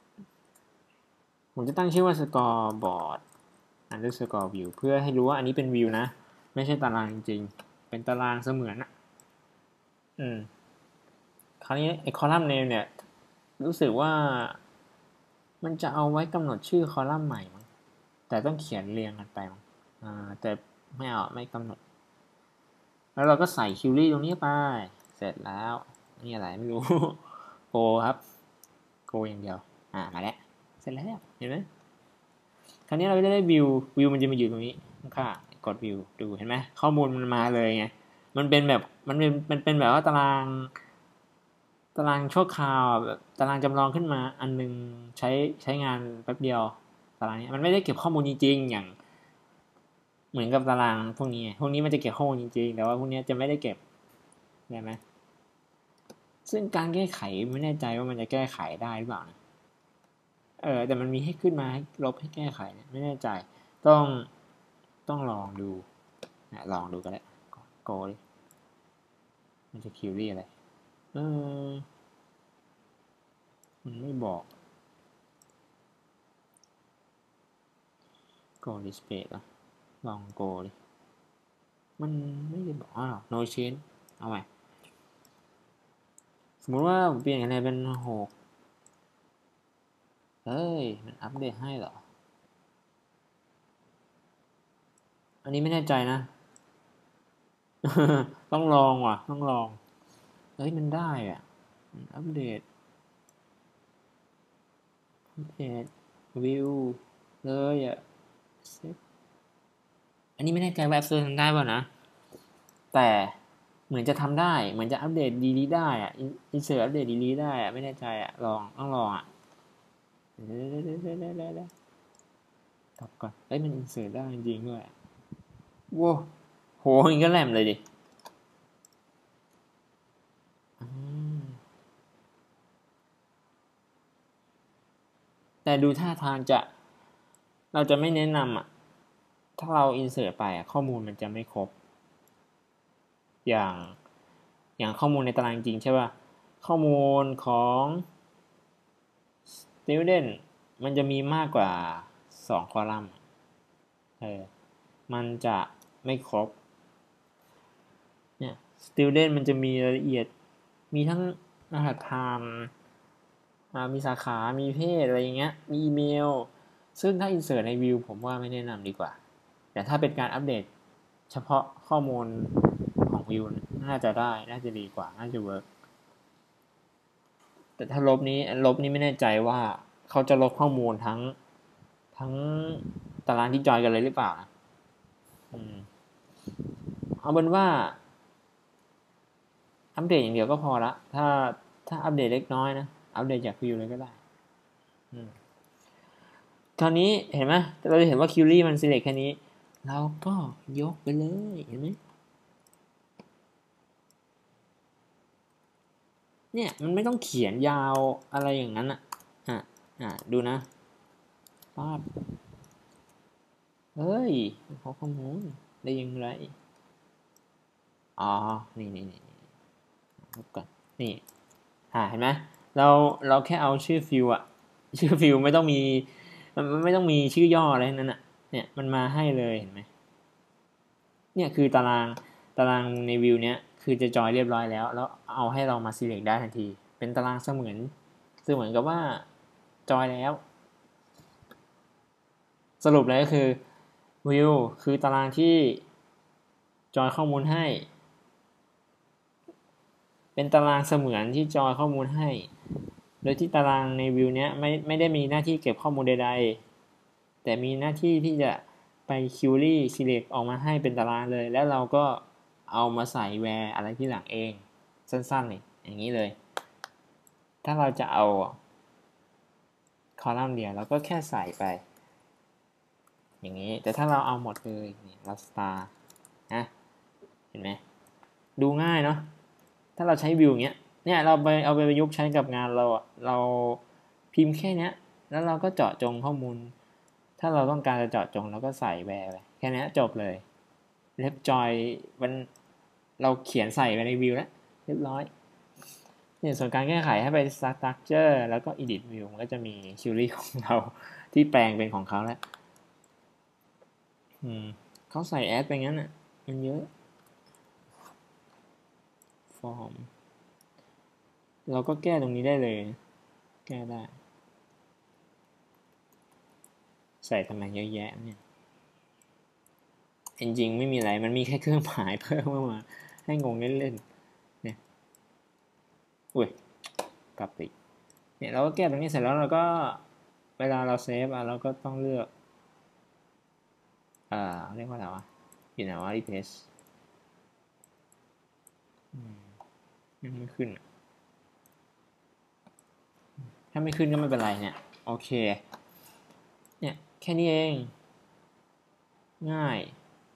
ผมจะตั้งชื่อว่า scoreboard underscore view เพื่อให้รู้ว่าอันนี้เป็นวิวนะไม่ใช่ตารางจริงๆเป็นตารางเสมือนอ่ะอืมคราวนี้ไอ้ column name เนี่ยรู้สึกว่ามันจะเอาไว้กำหนดชื่อคอลัมน์ใหม่มั้งแต่ต้องเขียนเรียงกันไปมั้งอ่าแต่ไม่เอาไม่กำหนดแล้วเราก็ใส่คิวรี่ตรงนี้ไปเสร็จแล้วนี่อะไรไม่รู้โกครับโกอย่างเดียวอ่ามาแล้วเสร็จแล้วเห็นไหมคราวนี้เราจะได้วิววิวมันจะมาอยู่ตรงนี้ข้างๆกดวิวดูเห็นไหมข้อมูลมันมาเลยไงมันเป็นแบบมันเป็นมันเป็นแบบว่าตารางตารางชั่วคราวแบบตารางจำลองขึ้นมาอันนึงใช้ใช้งานแป๊บเดียวตารางนี้มันไม่ได้เก็บข้อมูลจริงๆอย่างเหมือนกับตารางพวกนี้พวกนี้มันจะเก็บข้อมูลจริงๆแต่ว่าพวกนี้จะไม่ได้เก็บได้ไหมซึ่งการแก้ไขไม่แน่ใจว่ามันจะแก้ไขได้หรือเปล่านะเออแต่มันมีให้ขึ้นมาให้ลบให้แก้ไขเนี่ยไม่แน่ใจต้องต้องลองดูนะลองดูก็ได้โกดิมันจะคิวรี่อะไรเออมันไม่บอกโกดิสเพย์อ่ะลองโกดิมันไม่ได้บอกอ้าว no change เอาใหม่สมมติว่าผมเปลี่ยนคะแนนเป็นหกเฮ้ยมันอัปเดตให้เหรออันนี้ไม่แน่ใจนะ ต้องลองว่ะต้องลองเฮ้ยมันได้อ่ะมันอัปเดตอัปเดตวิวเลยอ่ะอันนี้ไม่แน่ใจว่าแอปเซอร์ทำได้ป่ะนะแต่เหมือนจะทำได้เหมือนจะอัปเดตดีลีได้อ่ะอินเสิร์ตอัปเดตดีลีได้อ่ะไม่แน่ใจอ่ะลองต้องลองอ่ะเดี๋ยวกลับก่อนเอ้ยมันอินเสิร์ตได้จริงๆด้วยว้าวโหอย่างก็แหลมเลยดิแต่ดูท่าทางจะเราจะไม่แนะนำอ่ะถ้าเราอินเสิร์ตไปอ่ะข้อมูลมันจะไม่ครบอย่างอย่างข้อมูลในตารางจริงใช่ป่ะข้อมูลของ student มันจะมีมากกว่าสองคอลัมน์เออมันจะไม่ครบเนี่ย student มันจะมีรายละเอียดมีทั้งรหัสผ่านมีสาขามีเพศอะไรอย่างเงี้ยมีอีเมลซึ่งถ้า insert ใน view ผมว่าไม่แนะนำดีกว่าแต่ถ้าเป็นการอัปเดตเฉพาะข้อมูลของ view น่าจะได้น่าจะดีกว่าน่าจะเวิร์กแต่ถ้าลบนี้ลบนี้ไม่แน่ใจว่าเขาจะลบข้อมูลทั้งทั้งตารางที่จอยกันเลยหรือเปล่านะเอาเป็นว่าอัปเดตอย่างเดียวก็พอละถ้าถ้าอัปเดตเล็กน้อยนะอัปเดตจาก view เลยก็ได้คราวนี้เห็นไหมเราจะเห็นว่า query มัน select แค่นี้เราก็ยกไปเลยเห็นไหมเนี่ยมันไม่ต้องเขียนยาวอะไรอย่างนั้นอ่ะอ่ะอ่ะดูนะป้าบเฮ้ยขอข้อมูลได้ยังไงอ๋อนี่นี่นี่ลบก่อนนี่อ่าเห็นไหมเราเราแค่เอาชื่อฟิลอะชื่อฟิลไม่ต้องมีมันไม่ต้องมีชื่อย่ออะไรนั้นอ่ะเนี่ยมันมาให้เลยเห็นไหมเนี่ยคือตารางตารางในวิวเนี้ยคือจะจอยเรียบร้อยแล้วแล้วเอาให้เรามา select ได้ทันทีเป็นตารางเสมือนเสมือนกับว่าจอยแล้วสรุปเลยก็คือวิวคือตารางที่จอยข้อมูลให้เป็นตารางเสมือนที่จอยข้อมูลให้โดยที่ตารางในวิวเนี้ยไม่ไม่ได้มีหน้าที่เก็บข้อมูลใดๆแต่มีหน้าที่ที่จะไป query select ออกมาให้เป็นตารางเลยแล้วเราก็เอามาใส่แวร์อะไรที่หลังเองสั้นๆนี่อย่างนี้เลยถ้าเราจะเอาคอลัมน์เดียวเราก็แค่ใส่ไปอย่างนี้แต่ถ้าเราเอาหมดเลยนี่เรา star นะเห็นไหมดูง่ายเนาะถ้าเราใช้วิวอย่างเงี้ยเนี่ยเราไปเอาไปประยุกต์ใช้กับงานเราเราพิมพ์แค่เนี้ยแล้วเราก็เจาะจงข้อมูลถ้าเราต้องการจะเจาะจงเราก็ใส่แวร์ไปแค่นี้จบเลยเล็บจอยมันเราเขียนใส่ไปในวิวแล้วเรียบร้อยเนี่ยส่วนการแก้ไขให้ไป structure แล้วก็ edit view มันก็จะมี query ของเราที่แปลงเป็นของเขาแล้วเขาใส่แอดไปงั้นอ่ะมันเยอะฟอร์มเราก็แก้ตรงนี้ได้เลยแก้ได้ใส่ทำไมเยอะแยะเนี่ยจริงๆไม่มีอะไรมันมีแค่เครื่องหมายเพิ่มมาให้งงเล่นๆเนี่ยอุ้ยกลับไปเนี่ยเราก็แก้ตรงนี้เสร็จแล้วเราก็เวลาเราเซฟอ่ะเราก็ต้องเลือกอ่าเรียกว่าอะไรวะอยู่ไหนวะ replace ยังไม่ขึ้นถ้าไม่ขึ้นก็ไม่เป็นไรเนี่ยโอเคเนี่ยแค่นี้เองง่าย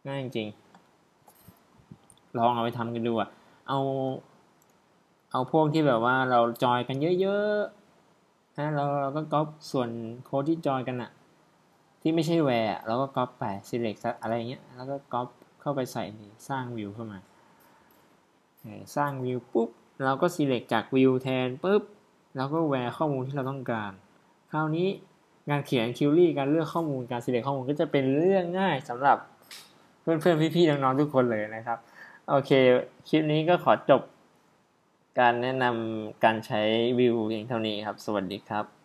ง่ายจริงลองเอาไปทำกันดูอ่ะเอาเอาพวกที่แบบว่าเราจอยกันเยอะๆนะเราเราก็ก๊อปส่วนโค้ดที่จอยกันอ่ะที่ไม่ใช่แวร์เราก็ก๊อปไป select อะไรเงี้ยแล้วก็ก๊อปเข้าไปใส่ในสร้างวิวเข้ามาสร้างวิวปุ๊บเราก็ select จากวิวแทนปุ๊บแล้วก็แวร์ข้อมูลที่เราต้องการคราวนี้งานเขียน query การเลือกข้อมูลการ select ข้อมูลก็จะเป็นเรื่องง่ายสำหรับเพื่อนๆพี่ๆน้องๆทุกคนเลยนะครับโอเคคลิปนี้ก็ขอจบการแนะนำการใช้วิวเพียงเท่านี้ครับสวัสดีครับ